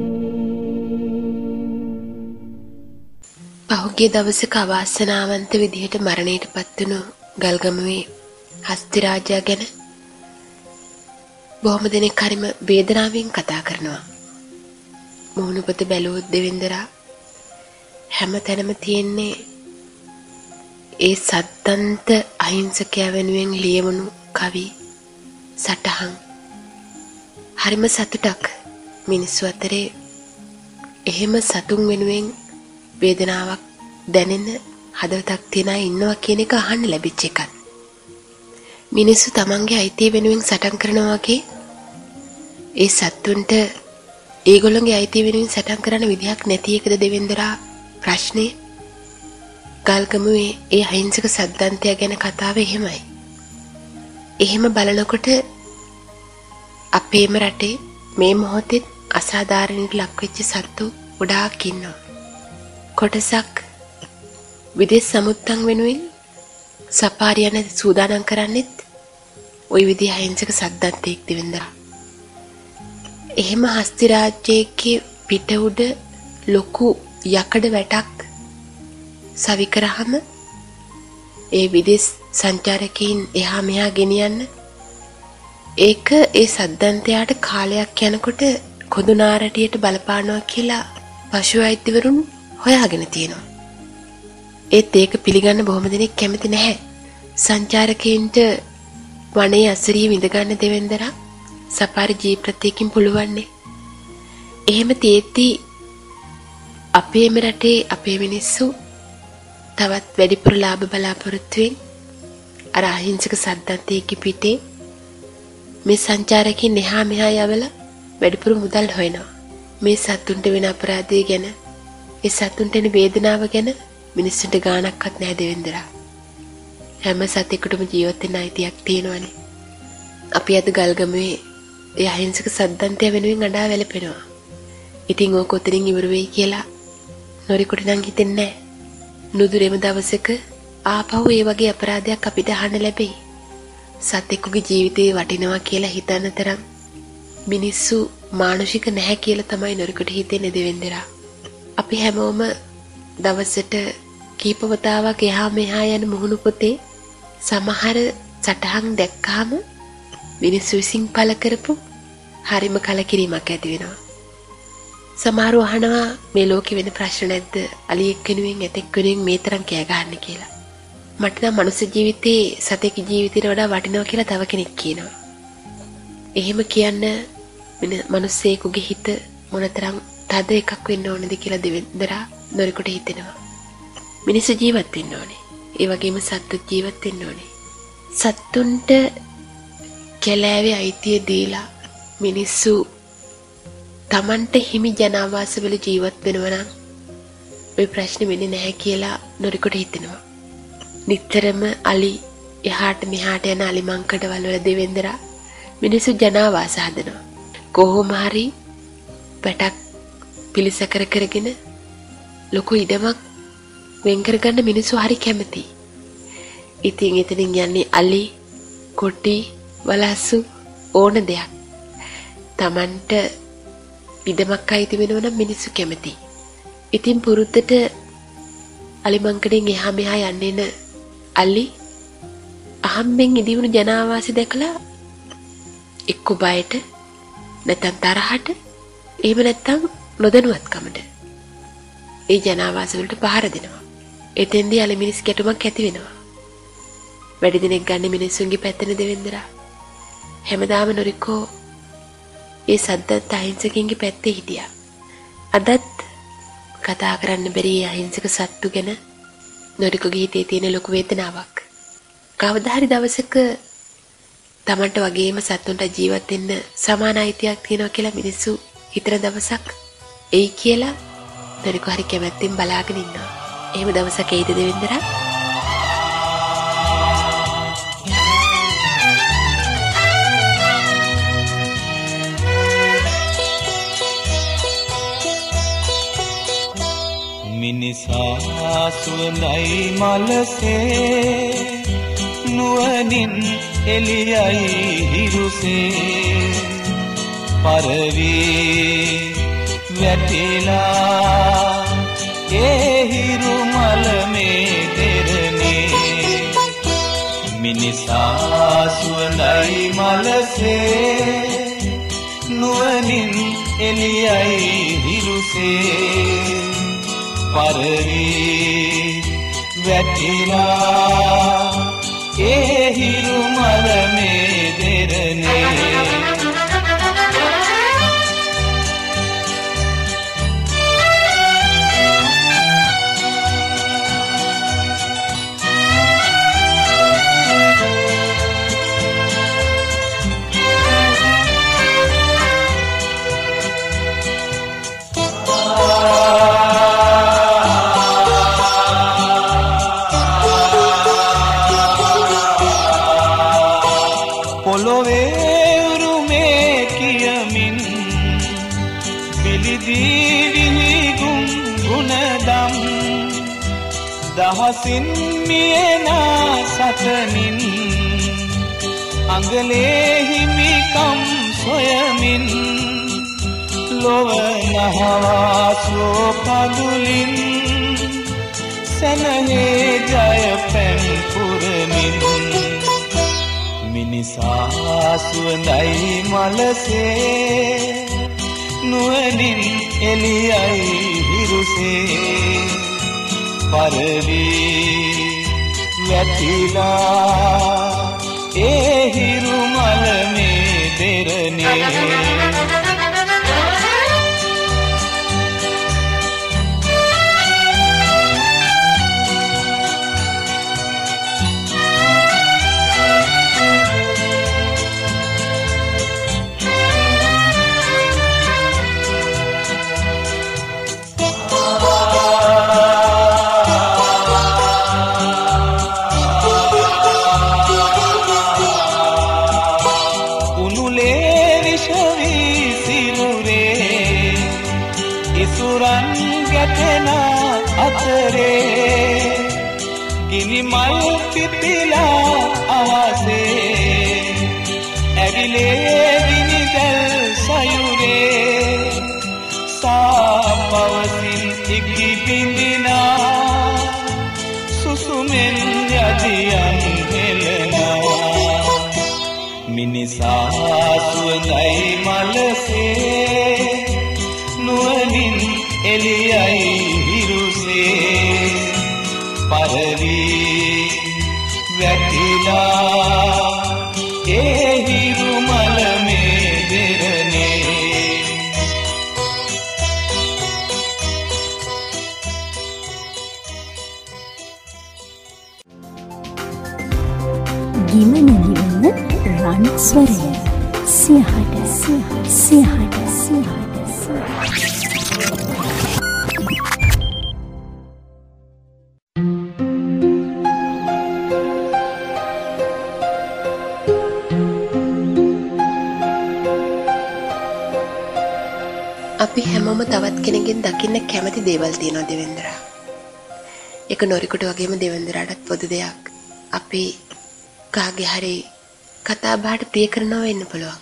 පහුගිය දවසක අවාසනාවන්ත විදිහට මරණයට පත්වුණු ගල්ගමුවේ හස්තිරාජා ගැන බොහොම දෙනෙක් හරිම වේදනාවෙන් කතා කරනවා. මුහුණුපත බැලුවොත් දෙවෙන්දරා හැම තැනම තියෙන්නේ ඒ සත්තන්ත අහිංසකයා වෙනුවෙන් ලියවුණු කවි සටහන්. හරිම සතුටක් මිනිස්සු අතරේ එහෙම සතුන් වෙනුවෙන් වේදනාවක් දැනෙන හදවතක් තියන අය ඉන්නවා කියන එක අහන්න ලැබිච්ච එකක්. මිනිස්සු තමන්ගේ අයිතිය වෙනුවෙන් සටන් කරනවා වගේ ඒ සත්තුන්ට ඒගොල්ලන්ගේ අයිතිය වෙනුවෙන් සටන් කරන්න විදිහක් නැති එකද දෙවෙන්දරා ප්‍රශ්නේ? ගල්ගමුවේ ඒ අහිංසක සද්දන්තය ගැන කතාව එහෙමයි. එහෙම බලනකොට අපේම රටේ මේ මොහොතේ අසාධාරණයට ලක්වෙච්ච සත්තු ගොඩාක් ඉන්නවා. කොටසක් විදේශ සමුත්තන් වෙනුවෙන් සපාරි යන සූදානම් කරන්නෙත් ওই විදිහ අහිංසක සද්දන්තයෙක් දෙවෙන්දරා. එහෙම හස්ති රාජ්‍යයේ පිට උඩ ලොකු යකඩ වැටක් සවි කරාම ඒ විදේශ සංචාරකයන් එහා මෙහා ගෙනියන්න ඒක ඒ සද්දන්තයාට කාලයක් යනකොට කොඳු නාරටියට බලපානවා කියලා පශු වෛද්‍යවරුන් හොයාගෙන තියෙනවා. ඒත් ඒක පිළිගන්න බොහොම දෙනෙක් කැමති නැහැ. සංචාරකයන්ට වනයේ අසරිය විඳ ගන්න දෙවෙන්දරා සපාරි ජීවිතයකින් පුළුවන්නේ. එහෙම තියෙද්දි අපේම රටේ අපේ මිනිස්සු තවත් වැඩිපුර ලාභ බලාපොරොත්තුවෙන් අර අහිංසක සද්දන්තයෙක් පිටේ මේ සංචාරකයන් එහා මෙහා යවලා වැඩිපුර මුදල් හොයනවා. මේ සතුන්ට වෙන අපරාධය ගැන, ඒ සතුන්ට එන වේදනාව ගැන මිනිස්සුන්ට ගාණක්වත් නැහැ දෙවෙන්දරා. හැම සතෙකුටම ජීවත් වෙන්න අයිතියක් තියෙනවනේ. අපි අද ගල්ගමුවේ ඒ අහිංසක සද්දන්තය වෙනුවෙන් අඬා වැළපෙනවා. ඉතින් ඕක උතරින් ඉවර වෙයි කියලා නොරිකුට නම් හිතෙන්නේ නැහැ. නුදුරෙම දවසක ආපහු ඒ වගේ අපරාධයක් අපිට අහන්න ලැබෙයි. සතෙකුගේ ජීවිතේ වටිනවා කියලා හිතන තරම් මිනිස්සු මානුෂික නැහැ කියලා තමයි නොරිකුට හිතෙන්නේ දෙවෙන්දරා. අපි හැමෝම දවසට කීප වතාවක් එහා මෙහා යන මුහුණු පොතේ සමහර සටහන් දැක්කාම මිනිස්සු විසින් පළ කරපු හරිම කලකිරීමක් ඇති වෙනවා. සමහරව අහනවා මේ ලෝකෙ වෙන ප්‍රශ්න නැද්ද? අලියෙක් වෙනුවෙන් ඇතෙක් වෙනුවෙන් මේ තරම් කෑ ගහන්න කියලා. මට නම් මනුස්ස ජීවිතේ සතෙක් ජීවිතේට වඩා වටිනවා කියලා තව කෙනෙක් කියනවා. එහෙම කියන්න මනුස්සයෙකුගේ හිත මොනතරම් තද එකක් වෙන්න ඕනද කියලා දෙවෙන්දරා නොරිකුට හිතෙනවා. මිනිස්සු ජීවත් වෙන්න ඕනේ. ඒ වගේම සත්තු ජීවත් වෙන්න ඕනේ. සත්තුන්ට කැලෑවේ අයිතිය දීලා මිනිස්සු තමන්ට හිමි ජනාවාසවල ජීවත් වෙනවා නම් ওই ප්‍රශ්නේ වෙන්නේ නැහැ කියලා නොරිකුට හිතෙනවා. නිතරම අලි එහාට මෙහාට යන අලි මංකඩවල වල දෙවෙන්දරා මිනිස්සු ජනාවාස හදනවා. කොහොම හරි පැටක් පිලිසකර කරගෙන ලොකු ඉඩමක් වෙන් කරගන්න මිනිස්සු හරි කැමතියි. ඉතින් එතනින් යන්නේ අලි, කොටි, වලස්සු ඕන දෙයක්. Tamanට ඉඩමක් අයිති වෙනවා නම් මිනිස්සු කැමතියි. ඉතින් පුරුද්දට අලි මංකඩෙන් එහා මෙහා යන්නේ අලි අහම්බෙන් ඉදිවුණු ජනාවාසි දැකලා එක්ක බයට නැත්නම් තරහට එහෙම නැත්නම් නොදැනුවත්කමට ඒ ජනාවාස වලට පහර දෙනවා. එතෙන්දී අලි මිනිස් ගැටුමක් ඇති වෙනවා. වැඩි දිනෙක ගන්න මිනිස්සුන්ගේ පැත්තනේ දෙවෙන්දරා. හැමදාම නොරිකෝ ඒ සද්දත් අහිංසකින්ගේ පැත්තේ හිටියා. අදත් කතා කරන්න බැරි අහිංසක සත්තු ගැන නොරිකෝගේ හිතේ තියෙන ලොකු වේදනාවක්. කවදා හරි දවසක තමන්ට වගේම සත්තුන්ට ජීවත් වෙන්න සමාන අයිතියක් තියෙනවා කියලා මිනිස්සු හිතන දවසක් එයි කියලා නොරිකෝ හරි කැමැත්තෙන් බලාගෙන ඉන්නවා. එහෙම දවසක් එයිද දෙවෙන්දරා? මිනිසා සුවඳයි මලසේ නුවණින් එළියයි හිරුසේ පරවී වැටිලා ඒ හිරු මල මේ දෙරනේ. මිනිසා සුවඳයි මලසේ නුවණින් එළියයි හිරුසේ පරවී වැටිලා ඒ හිරු මල මේ දෙරනේ. එලිදී විහිගුම් ගුණදම් දහසින් මියනා සතනින් අඟලේ හිමිකම් සොයමින් ලොව නහවා සෝපදුලින් සනහේ ජය පැන් පුරමින් මිනිසා සුවඳයි මලසේ නුවණින් එළියයි හිරුසේ පරවී වැටිලා ඒ හිරු මල මේ දෙරනේ ගිනි මල් පිපිලා අහසේ ඇවිලේ විනිදල් සයුරේ සාපවසින් ඉකි බිඳිනා සුසුමෙන් යදියන් හෙලනවා මිනිසා සුවඳයි මලසේ නුවණින් එළියයි හිරුසේ පරවී වැටිලා ඒ හිරු මල මේ දෙරනේ ගිමන නිවන රන් ස්වරය සියහට සියහට සියහට සියහට අපි හැමෝම තවත් කෙනෙක්ගෙන් දකින්න කැමති දේවල් තියෙනවා දෙවෙන්දරා. ඒක නොරිකුට වගේම දෙවෙන්දරාටත් පොදු දෙයක්. අපි කාගේ හරි කතා බහට ප්‍රිය කරනවා වෙන්න පුළුවන්.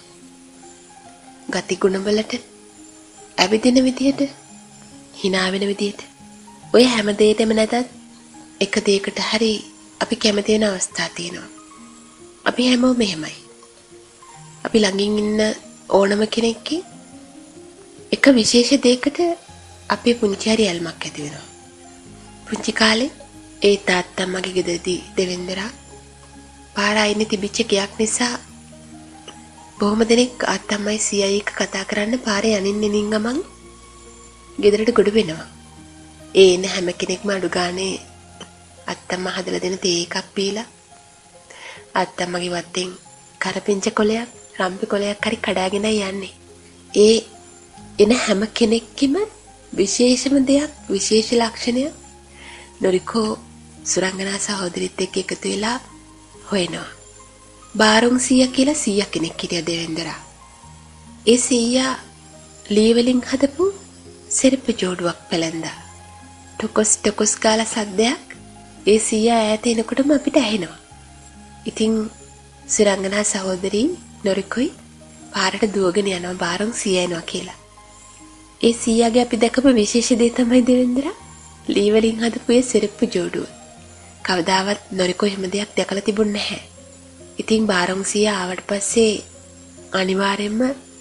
ගති ගුණ වලට, ඇවිදින විදියට, hina වෙන විදියට, ඔය හැම දෙයකම නැතත් එක දෙයකට හරි අපි කැමති වෙන අවස්ථා තියෙනවා. අපි හැමෝම එහෙමයි. අපි ළඟින් ඉන්න ඕනම කෙනෙක්ගේ එක විශේෂ දෙයකට අපේ පුංචි හරි ඇල්මක් ඇති වෙනවා. පුංචි කාලේ ඒ තාත්තා මගේ ගෙදරදී දෙවෙන්දරා පාර අයිනේ තිබිච්ච ගයක් නිසා බොහොම දෙනෙක් අත්තම්මයි සීයයි එක්ක කතා කරන්න පාරේ යනින් නිනින් ගමන් ගෙදරට ගොඩ වෙනවා. ඒ එන හැම කෙනෙක්ම අඩු ගානේ අත්තම්මා හදලා දෙන තේ එකක් පීලා අත්තම්මගේ වත්තෙන් කරපිංච කොලයක්, රම්පි කොලයක් හරි කඩාගෙනයි යන්නේ. ඒ එන හැම කෙනෙක්ගෙම විශේෂම දෙයක්, විශේෂ ලක්ෂණයක් නොරිකෝ සුරංගනා සහෝදරිත් එක්ක එකතු වෙලා හොයනවා. බාරුන් සීයා කියලා සීයා කෙනෙක් හිටියා දෙවෙන්දරා. ඒ සීයා ලී වලින් හදපු සෙරප්පු ජෝඩුවක් පැලඳා. ටොකොස් ටොකොස් කාලා සද්දයක් ඒ සීයා ඈත එනකොටම අපිට ඇහෙනවා. ඉතින් සුරංගනා සහෝදරී නොරිකෝයි පාරට දුවගෙන යනවා බාරුන් සීයා එනවා කියලා. ඒ සීයාගේ අපි දැකපු විශේෂ දේ තමයි දෙවෙන්දරා ලී වලින් හදපු ඒ සෙරප්පු ජෝඩුව. කවදාවත් නොරිකෝ එහෙම දෙයක් දැකලා තිබුණ නැහැ. ඉතින් බාරුන් සීයා ආවට පස්සේ අනිවාර්යයෙන්ම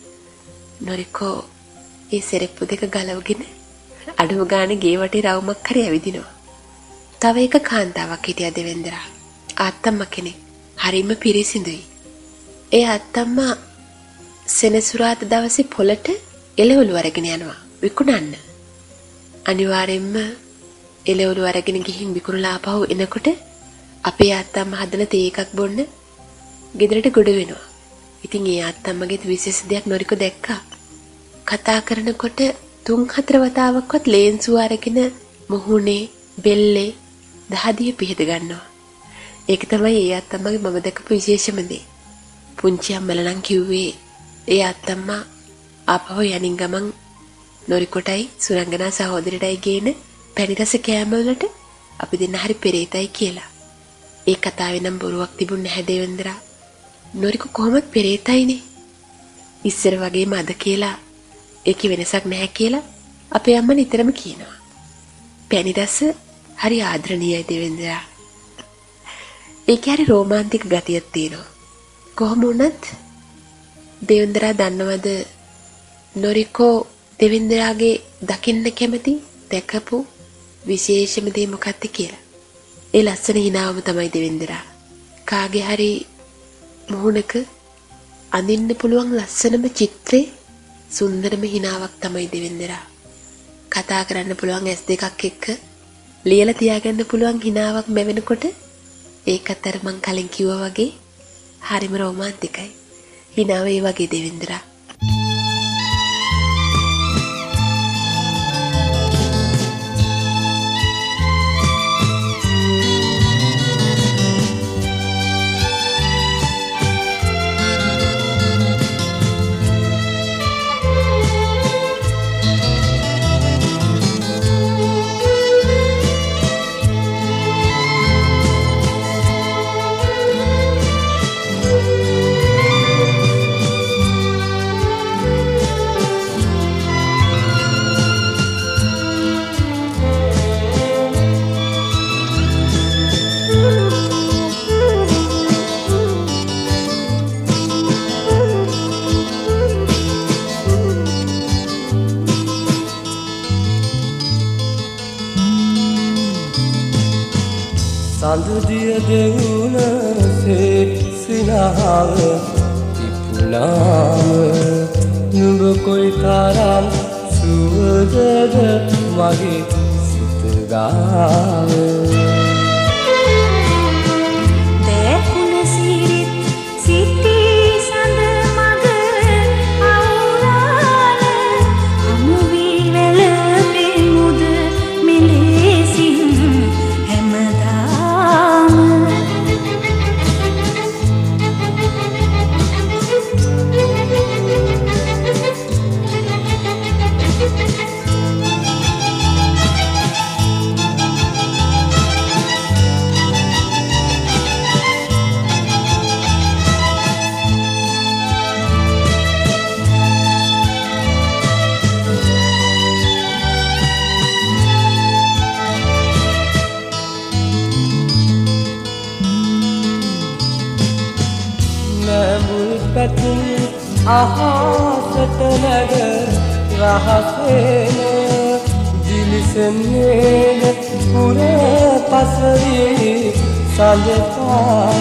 නොරිකෝ ඒ සෙරප්පු දෙක ගලවගෙන අඩුම ගානේ ගේ වටේ රවුමක් හරි ඇවිදිනවා. තව එක කාන්තාවක් හිටියා දෙවෙන්දරා. ආත්තම්මා කෙනෙක්. හරිම පිරිසිදුයි. ඒ ආත්තම්මා සෙනසුරාදා දවසේ පොළට එළවලු අරගෙන යනවා විකුණන්න. අනිවාර්යෙන්ම එළවලු අරගෙන ගිහින් විකුණලා ආපහු එනකොට අපේ ආත්තම්මා හදන තේ එකක් බොන්න ගෙදරට ගොඩ වෙනවා. ඉතින් ඒ ආත්තම්මගේ විශේෂ දෙයක් නොරිකෝ දැක්කා. කතා කරනකොට තුන් හතර වතාවක්වත් ලේන්සුව අරගෙන මුහුණේ බෙල්ලේ දහදිය පිහද ගන්නවා. ඒක තමයි ඒ ආත්තම්මගේ මම දැකපු විශේෂම දේ. පුංචි අම්මලා නම් කිව්වේ ඒ ආත්තම්මා ආපහු යනින් ගමන් නොරිකොටයි සුරංගනා සහෝදරයටයි ගේන පැණි රස කෑම වලට අපි දෙන්න හරි පෙරේතයි කියලා. ඒ කතාවේ නම් බොරුවක් තිබුණ නැහැ දේවෙන්ද්‍රා. නොරිකෝ කොහොමද පෙරේතයිනේ? ඉස්සර වගේම අද කියලා ඒකේ වෙනසක් නැහැ කියලා අපේ අම්මා නිතරම කියනවා. පැණි රස හරි ආදරණීයයි දේවෙන්ද්‍රා. ඒකේ හරි රොමාන්ටික් ගතියක් තියෙනවා. කොහොම වුණත් දේවෙන්ද්‍රා දන්නවද නොරිකෝ දේවෙන්ද්‍රාගේ දකින්න කැමති දැකපු විශේෂම දේ මොකක්ද කියලා? ඒ ලස්සන හිනාවම තමයි දේවෙන්ද්‍රා. කාගේ හරි මුහුණක අඳින්න පුළුවන් ලස්සනම චිත්‍රේ සුන්දරම හිනාවක් තමයි දේවෙන්ද්‍රා. කතා කරන්න පුළුවන් ඇස් දෙකක් එක්ක ලියලා තියාගන්න පුළුවන් හිනාවක් මැවෙනකොට ඒකත් අර මං කලින් කිව්වා වගේ හරිම රොමාන්ටිකයි. හිනාව ඒ වගේ දේවෙන්ද්‍රා. සඳදිය දෙවුනසේ සිනහව ඉපුණාම නුඹ කොයි තරම් සුවදද මගේ සිත ගාව. දැකුණ සිරිත් සිටී සඳ මග අවුරාල හමු වී වැළපේ මුද මෙලෙසින් හැමදාම. පැතුම් අහසට නැග රහසේන දිලිසෙන්නේන පුර පසවී සඳපාන.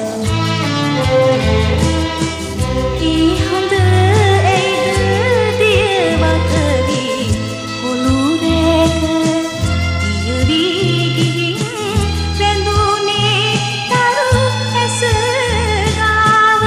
ඒ හඳ එයිද දියවතවී පොළුරේක දියවී ගිහින් වැඳුනේ තරු ඇස ගාව.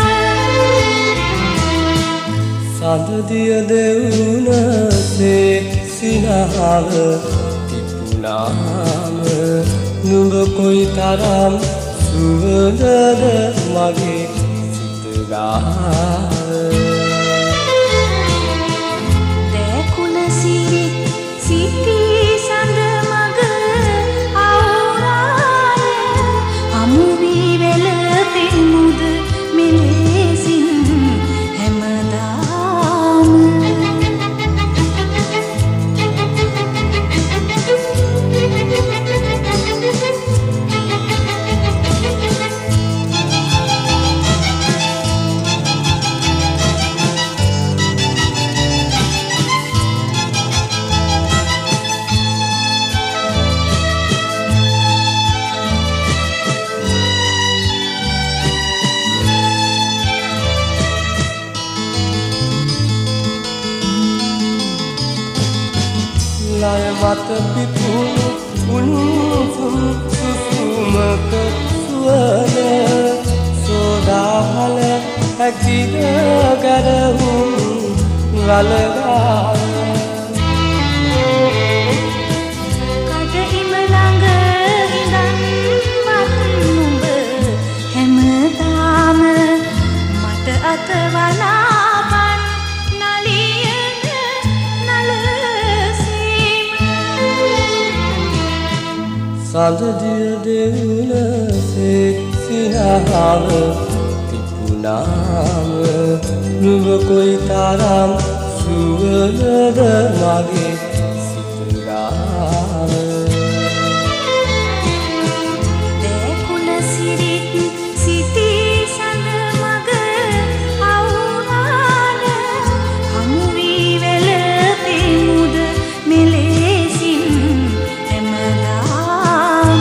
සඳදිය දෙවුනසේ සිනහව තිබුණාම නුඹ කොයි තරම් සුවදද මගේ සිත ගාව. දැකුණ සිරිත් සිටී සඳ මග අවුරාල හමු වී වැළපේ මුද මෙලෙසින් හැමදාම. ලය මත පිපුණු උණුසුම් සුසුමක සුවන සෝදාහල හැකිද ගැරහුම් වලගාව. කඩඉම ළඟ ඉඳන් වත් නුඹ හැමදාම මට අතවලාපන් නලියන නල සඳදිය දෙවුලසේ සිනහව තිබුණාම නුඹ කොයි තරම් සුවඳද මගේ සිතුරාම දේකුල සිරිත් සිටී සඳ මග අවුරාන හමු වී වෙලපේ මුද මෙලෙසින් එමලාම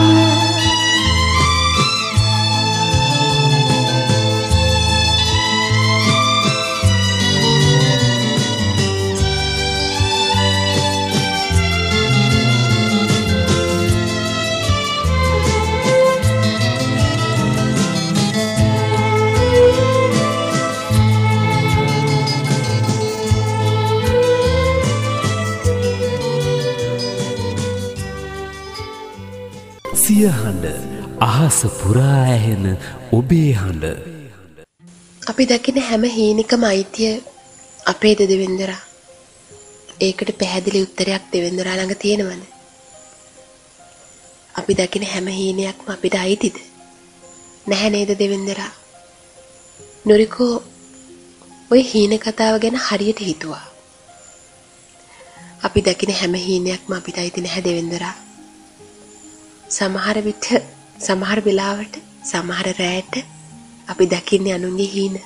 සිය හඬ අහස පුරා ඇහෙන ඔබේ හඬ අපි දකින හැම හීනිකම අයිතිය අපේද දෙවෙන්දරා. ඒකට පැහැදිලි උත්තරයක් දෙවෙන්දරා ළඟ තියෙනවනේ. අපි දකින හැම හීනයක්ම අපිට අයිතිද? නැහැ නේද දෙවෙන්දරා? නොරිකෝ ওই හීන කතාව ගැන හරියට හිතුවා. අපි දකින හැම හීනයක්ම අපිට අයිති නැහැ දෙවෙන්දරා. සමහර විට සමහර වෙලාවට සමහර රැයට අපි දකින්නේ අනුන්ගේ හීන.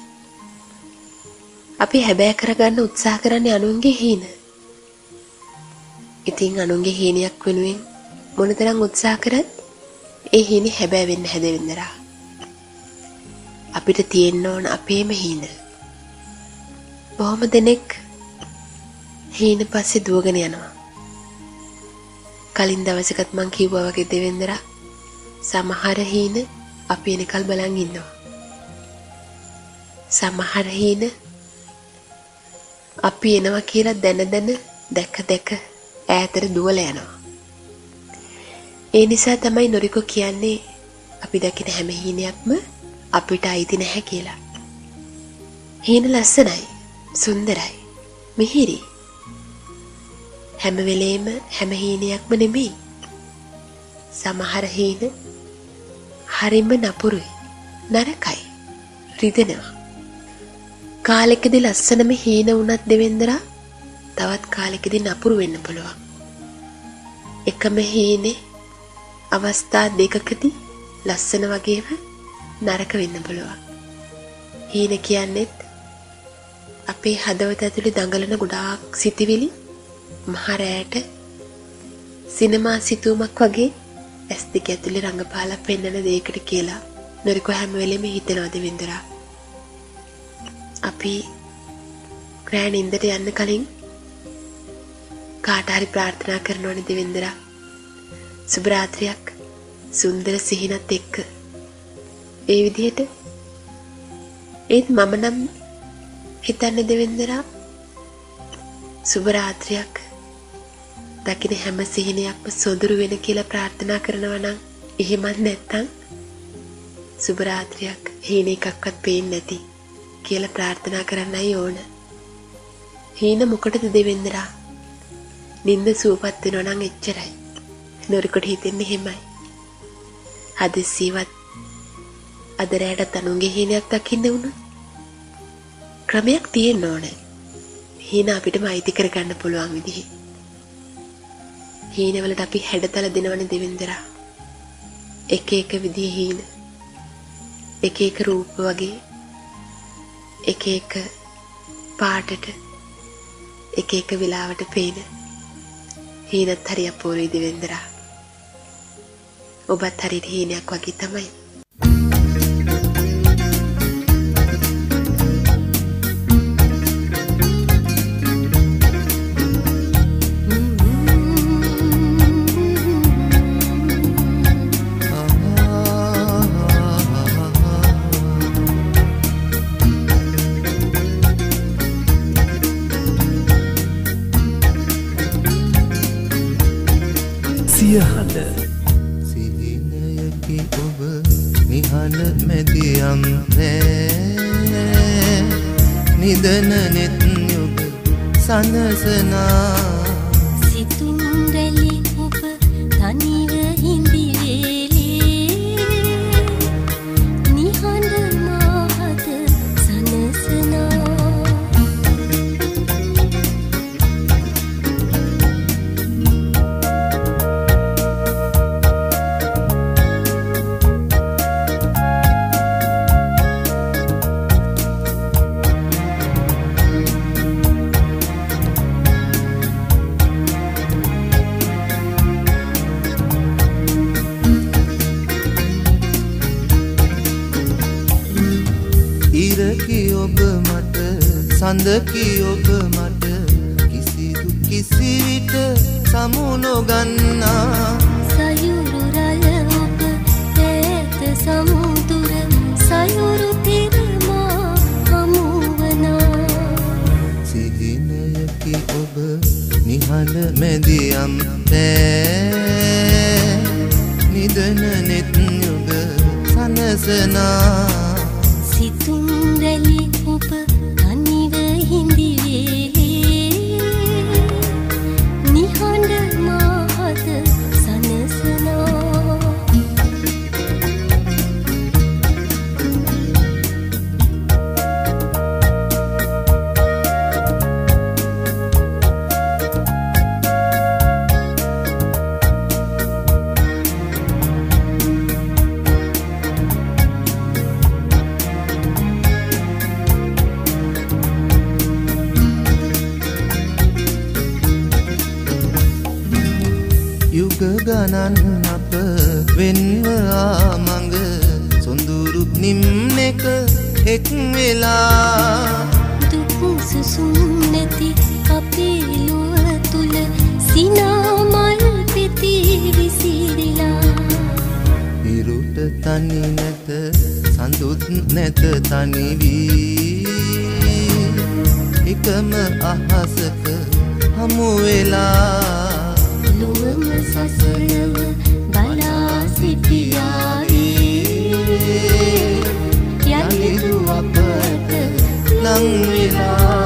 අපි හැබෑ කරගන්න උත්සාහ කරන්නේ අනුන්ගේ හීන. ඉතින් අනුන්ගේ හීනයක් වෙනුවෙන් මොනතරම් උත්සාහ කරත් ඒ හීනේ හැබෑ වෙන්න හැදෙන්දරා. අපිට තියෙන්න ඕන අපේම හීන. බොහොම දෙනෙක් හීන පස්සේ දුවගෙන යනවා. කලින් දවසකත් මං කිව්වා වගේ දෙවෙන්දරා සමහර හීන අපි එනකල් බලන් ඉන්නවා. සමහර හීන අපි එනවා කියලා දැන දැන දැක දැක ඈතට දුවලා යනවා. ඒ නිසා තමයි නොරිකෝ කියන්නේ අපි දකින හැම හීනයක්ම අපිට අයිති නැහැ කියලා. හීන ලස්සනයි, සුන්දරයි, මිහිරි. හැම වෙලේම හැම හීනයක්ම නෙමෙයි. සමහර හීන හරිම නපුරුයි, නරකයි, රිදෙනවා. කාලෙකදී ලස්සනම හීන වුණත් දෙවෙන්දරා තවත් කාලෙකදී නපුරු වෙන්න පුළුවන්. එකම හීනේ අවස්ථා දෙකකදී ලස්සන වගේම නරක වෙන්න පුළුවන්. හීන කියන්නේත් අපේ හදවත ඇතුලේ දඟලන ගොඩාක් සිතිවිලි මහරෑට සිනමා සිතුමක් වගේ ඇස් දෙක ඇතුලේ රංගපාලා පෙන්වන දෙයකට කියලා නොරිකෝ හැම වෙලෙම හිතනවා දෙවෙන්දරා. අපි ග්‍රෑන් ඉන්දට යන්න කලින් කාට හරි ප්‍රාර්ථනා කරනවනේ දෙවෙන්දරා. සුබ රාත්‍රියක් සුන්දර සිහිනත් එක්ක. ඒ විදිහට ඒත් මම නම් හිතන්නේ දෙවෙන්දරා සුබ රාත්‍රියක් දකින හැම සිහිනයක්ම සොඳුරු වෙන කියලා ප්‍රාර්ථනා කරනවා නම් එහෙමත් නැත්තම් සුබ රාත්‍රියක් හීන එකක්වත් පේන්නේ නැති කියලා ප්‍රාර්ථනා කරන්නයි ඕන. හීන මොකටද දෙවෙන්දරා? නින්ද සුවපත් වෙනවා නම් එච්චරයි. නොරිකොට හිතෙන්නේ එහෙමයි. හදිස්සියවත් අද රැයට තනුන්ගේ හීනයක් දකින්න වුණා. ක්‍රමයක් තියෙන්න ඕනේ. හීන අපිටම අයිති කරගන්න පුළුවන් විදිහ. හීනවලට අපි හැඩතල දෙනවනේ දෙවෙන්දරා. එක එක විදිහේ හීන. එක එක රූප වගේ. එක එක පාටට එක එක වෙලාවට පේන හීනත් හරි අපූර්වයි දෙවෙන්දරා. ඔබත් හරියට හීනයක් වගේ තමයි. සිය හඬ සිහිනයකි ඔබ නිහඬ මැදියම් රෑ නිදන නෙත් ඔබ සනසනා සිතුම් රැලි ඔබ තනිව හිඳිවේ කඳකි ඔබ මට කිසිදු කිසිවිට සමු නොගන්නා සයුරු රළ ඔබ ඈත සමුදුර සයුරු තිරමා හමුවනා සිහිනයකි ඔබ නිහඬ මැදියම් රෑ නිදන නෙත් යුග සනසනා සිතුම් රැලි ඔබ තනිව හිඳිවේ නිහඬ මාහත සනසනා යුග ගණන් අප වෙන්ව ආමඟ සොඳුරු නිම්නෙක එක් වෙලා දුක් සුසුම් නැති අපේ ලුව තුල සිනා මල් පෙති විසිරිලා ඉරුට තනි නැත සඳුත් නැත තනි වී එකම අහසක හමු වෙලා ලොවම සසරව බලා සිටියාවේ යලිදු අපට ලං වෙලා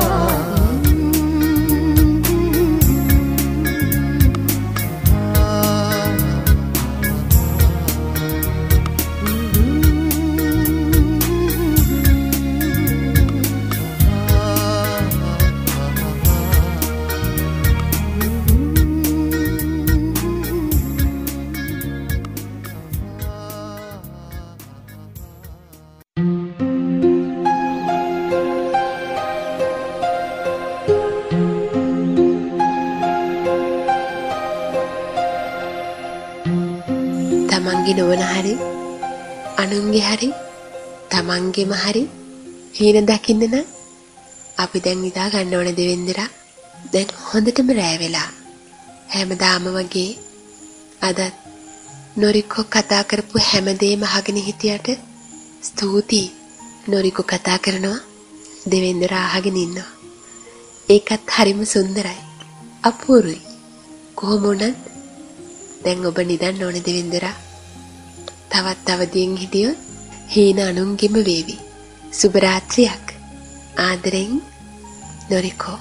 තමන්ගේ නොවන හරි අනුන්ගේ හරි තමන්ගේම හරි හීන දකින්න නම් අපි දැන් නිදා ගන්න ඕන දෙවෙන්දරා. දැන් හොඳටම රෑ වෙලා හැමදාම වගේ අදත් නොරිකෝ කතා කරපු හැමදේම අහගෙන හිටියට ස්තුතියි. නොරිකෝ කතා කරනවා දෙවෙන්දරා අහගෙන ඉන්නවා. ඒකත් හරිම සුන්දරයි අපූරුයි. කොහොම වුණත් දැන් ඔබ නිදන්න ඕන දෙවෙන්දරා. තවත් අවදියෙන් හිටියොත් හීන අනුන්ගෙම වේවි. සුබ රාත්‍රියක්. ආදරෙන් නොරිකෝ.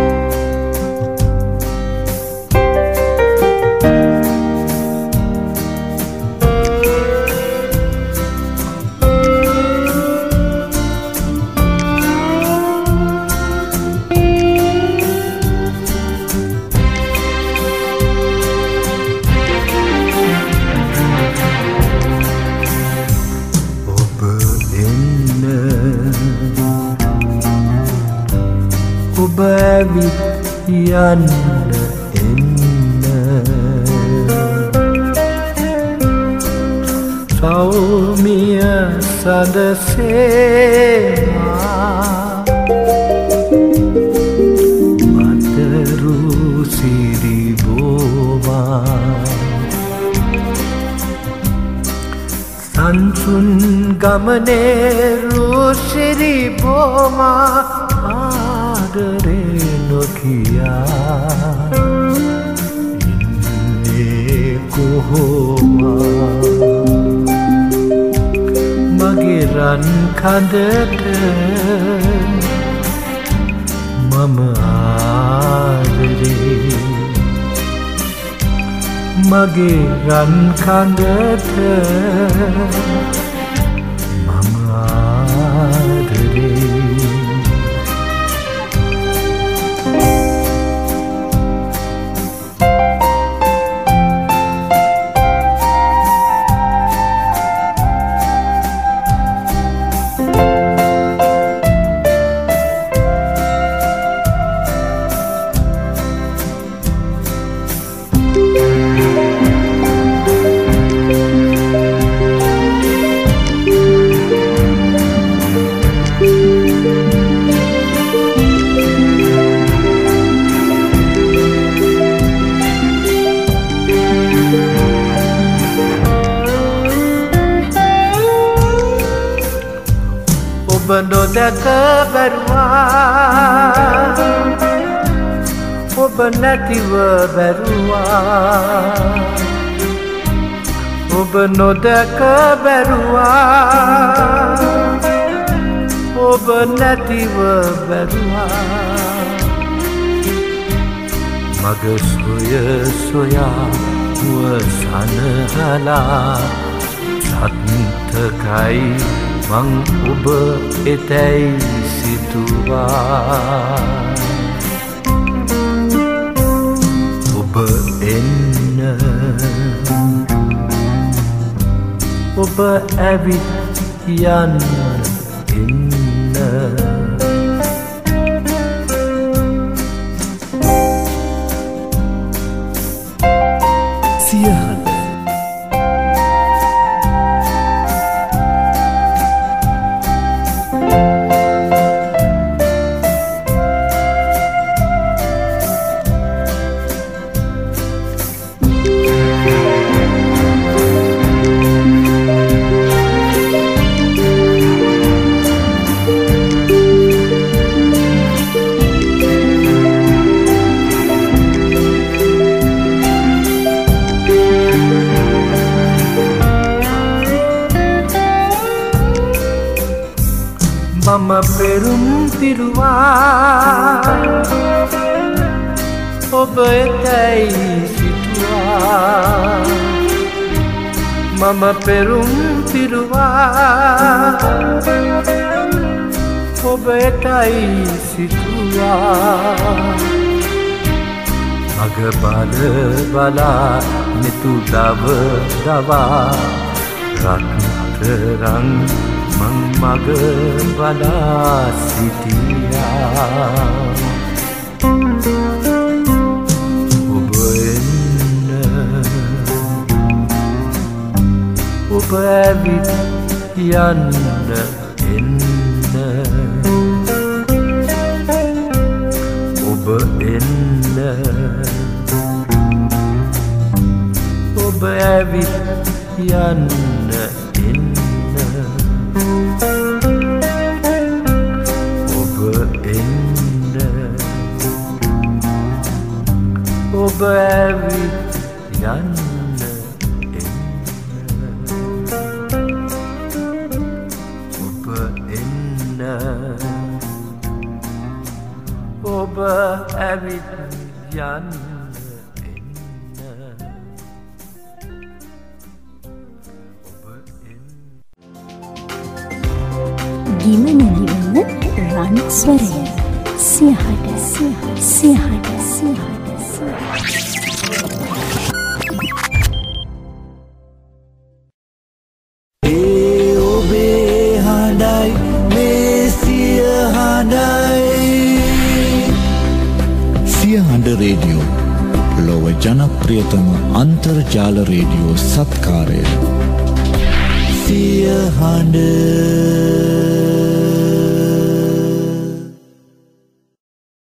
ඔබ ඇවිත් යන්න එන්න සෞමිය සදසේවා මතරු සිරිබෝවා සංසුන් ගමනේ රුසිරිබෝවා ආදරේ නොකියා ඉන්නේ කොහොමද මගේ රන් කඳට මම ආදරේ මගේ රන් කඳට මම ආදරේ නොදැක බැරුවා ඔබ නැතිව බැරුවා ඔබ නොදැක බැරුවා ඔබ නැතිව බැරුවා මග සොය සොයා මුව සනහලා සත්කයි මං ඔබ එතැයි සිතුවා ඔබ එන්න ඔබ ඇවිත් යන්න එන්න සියහන මම පෙරුම් පිරුවා ඔබ එතැයි සිතුවා මම පෙරුම් පිරුවා ඔබ එතැයි සිතුවා මග බල බලා නිතු දව දවා රත්තරන් මං මග බලා සිටියා ඔබ එන්න ඔබ ඇවිත් යන්න එන්න ඔබ එන්න ඔබ ඇවිත් යන්න ඔබ ඇවිත් යන්න ඔබ එන්න ඔබ ඇවිත් යන්න ගිමන නිවන රන් ස්වරය සියහට සියහට සියහට සියහට රේඩියෝ ලොව ජනප්‍රියතම අන්තර්ජාල රේඩියෝ සත්කාරය සිය හඬ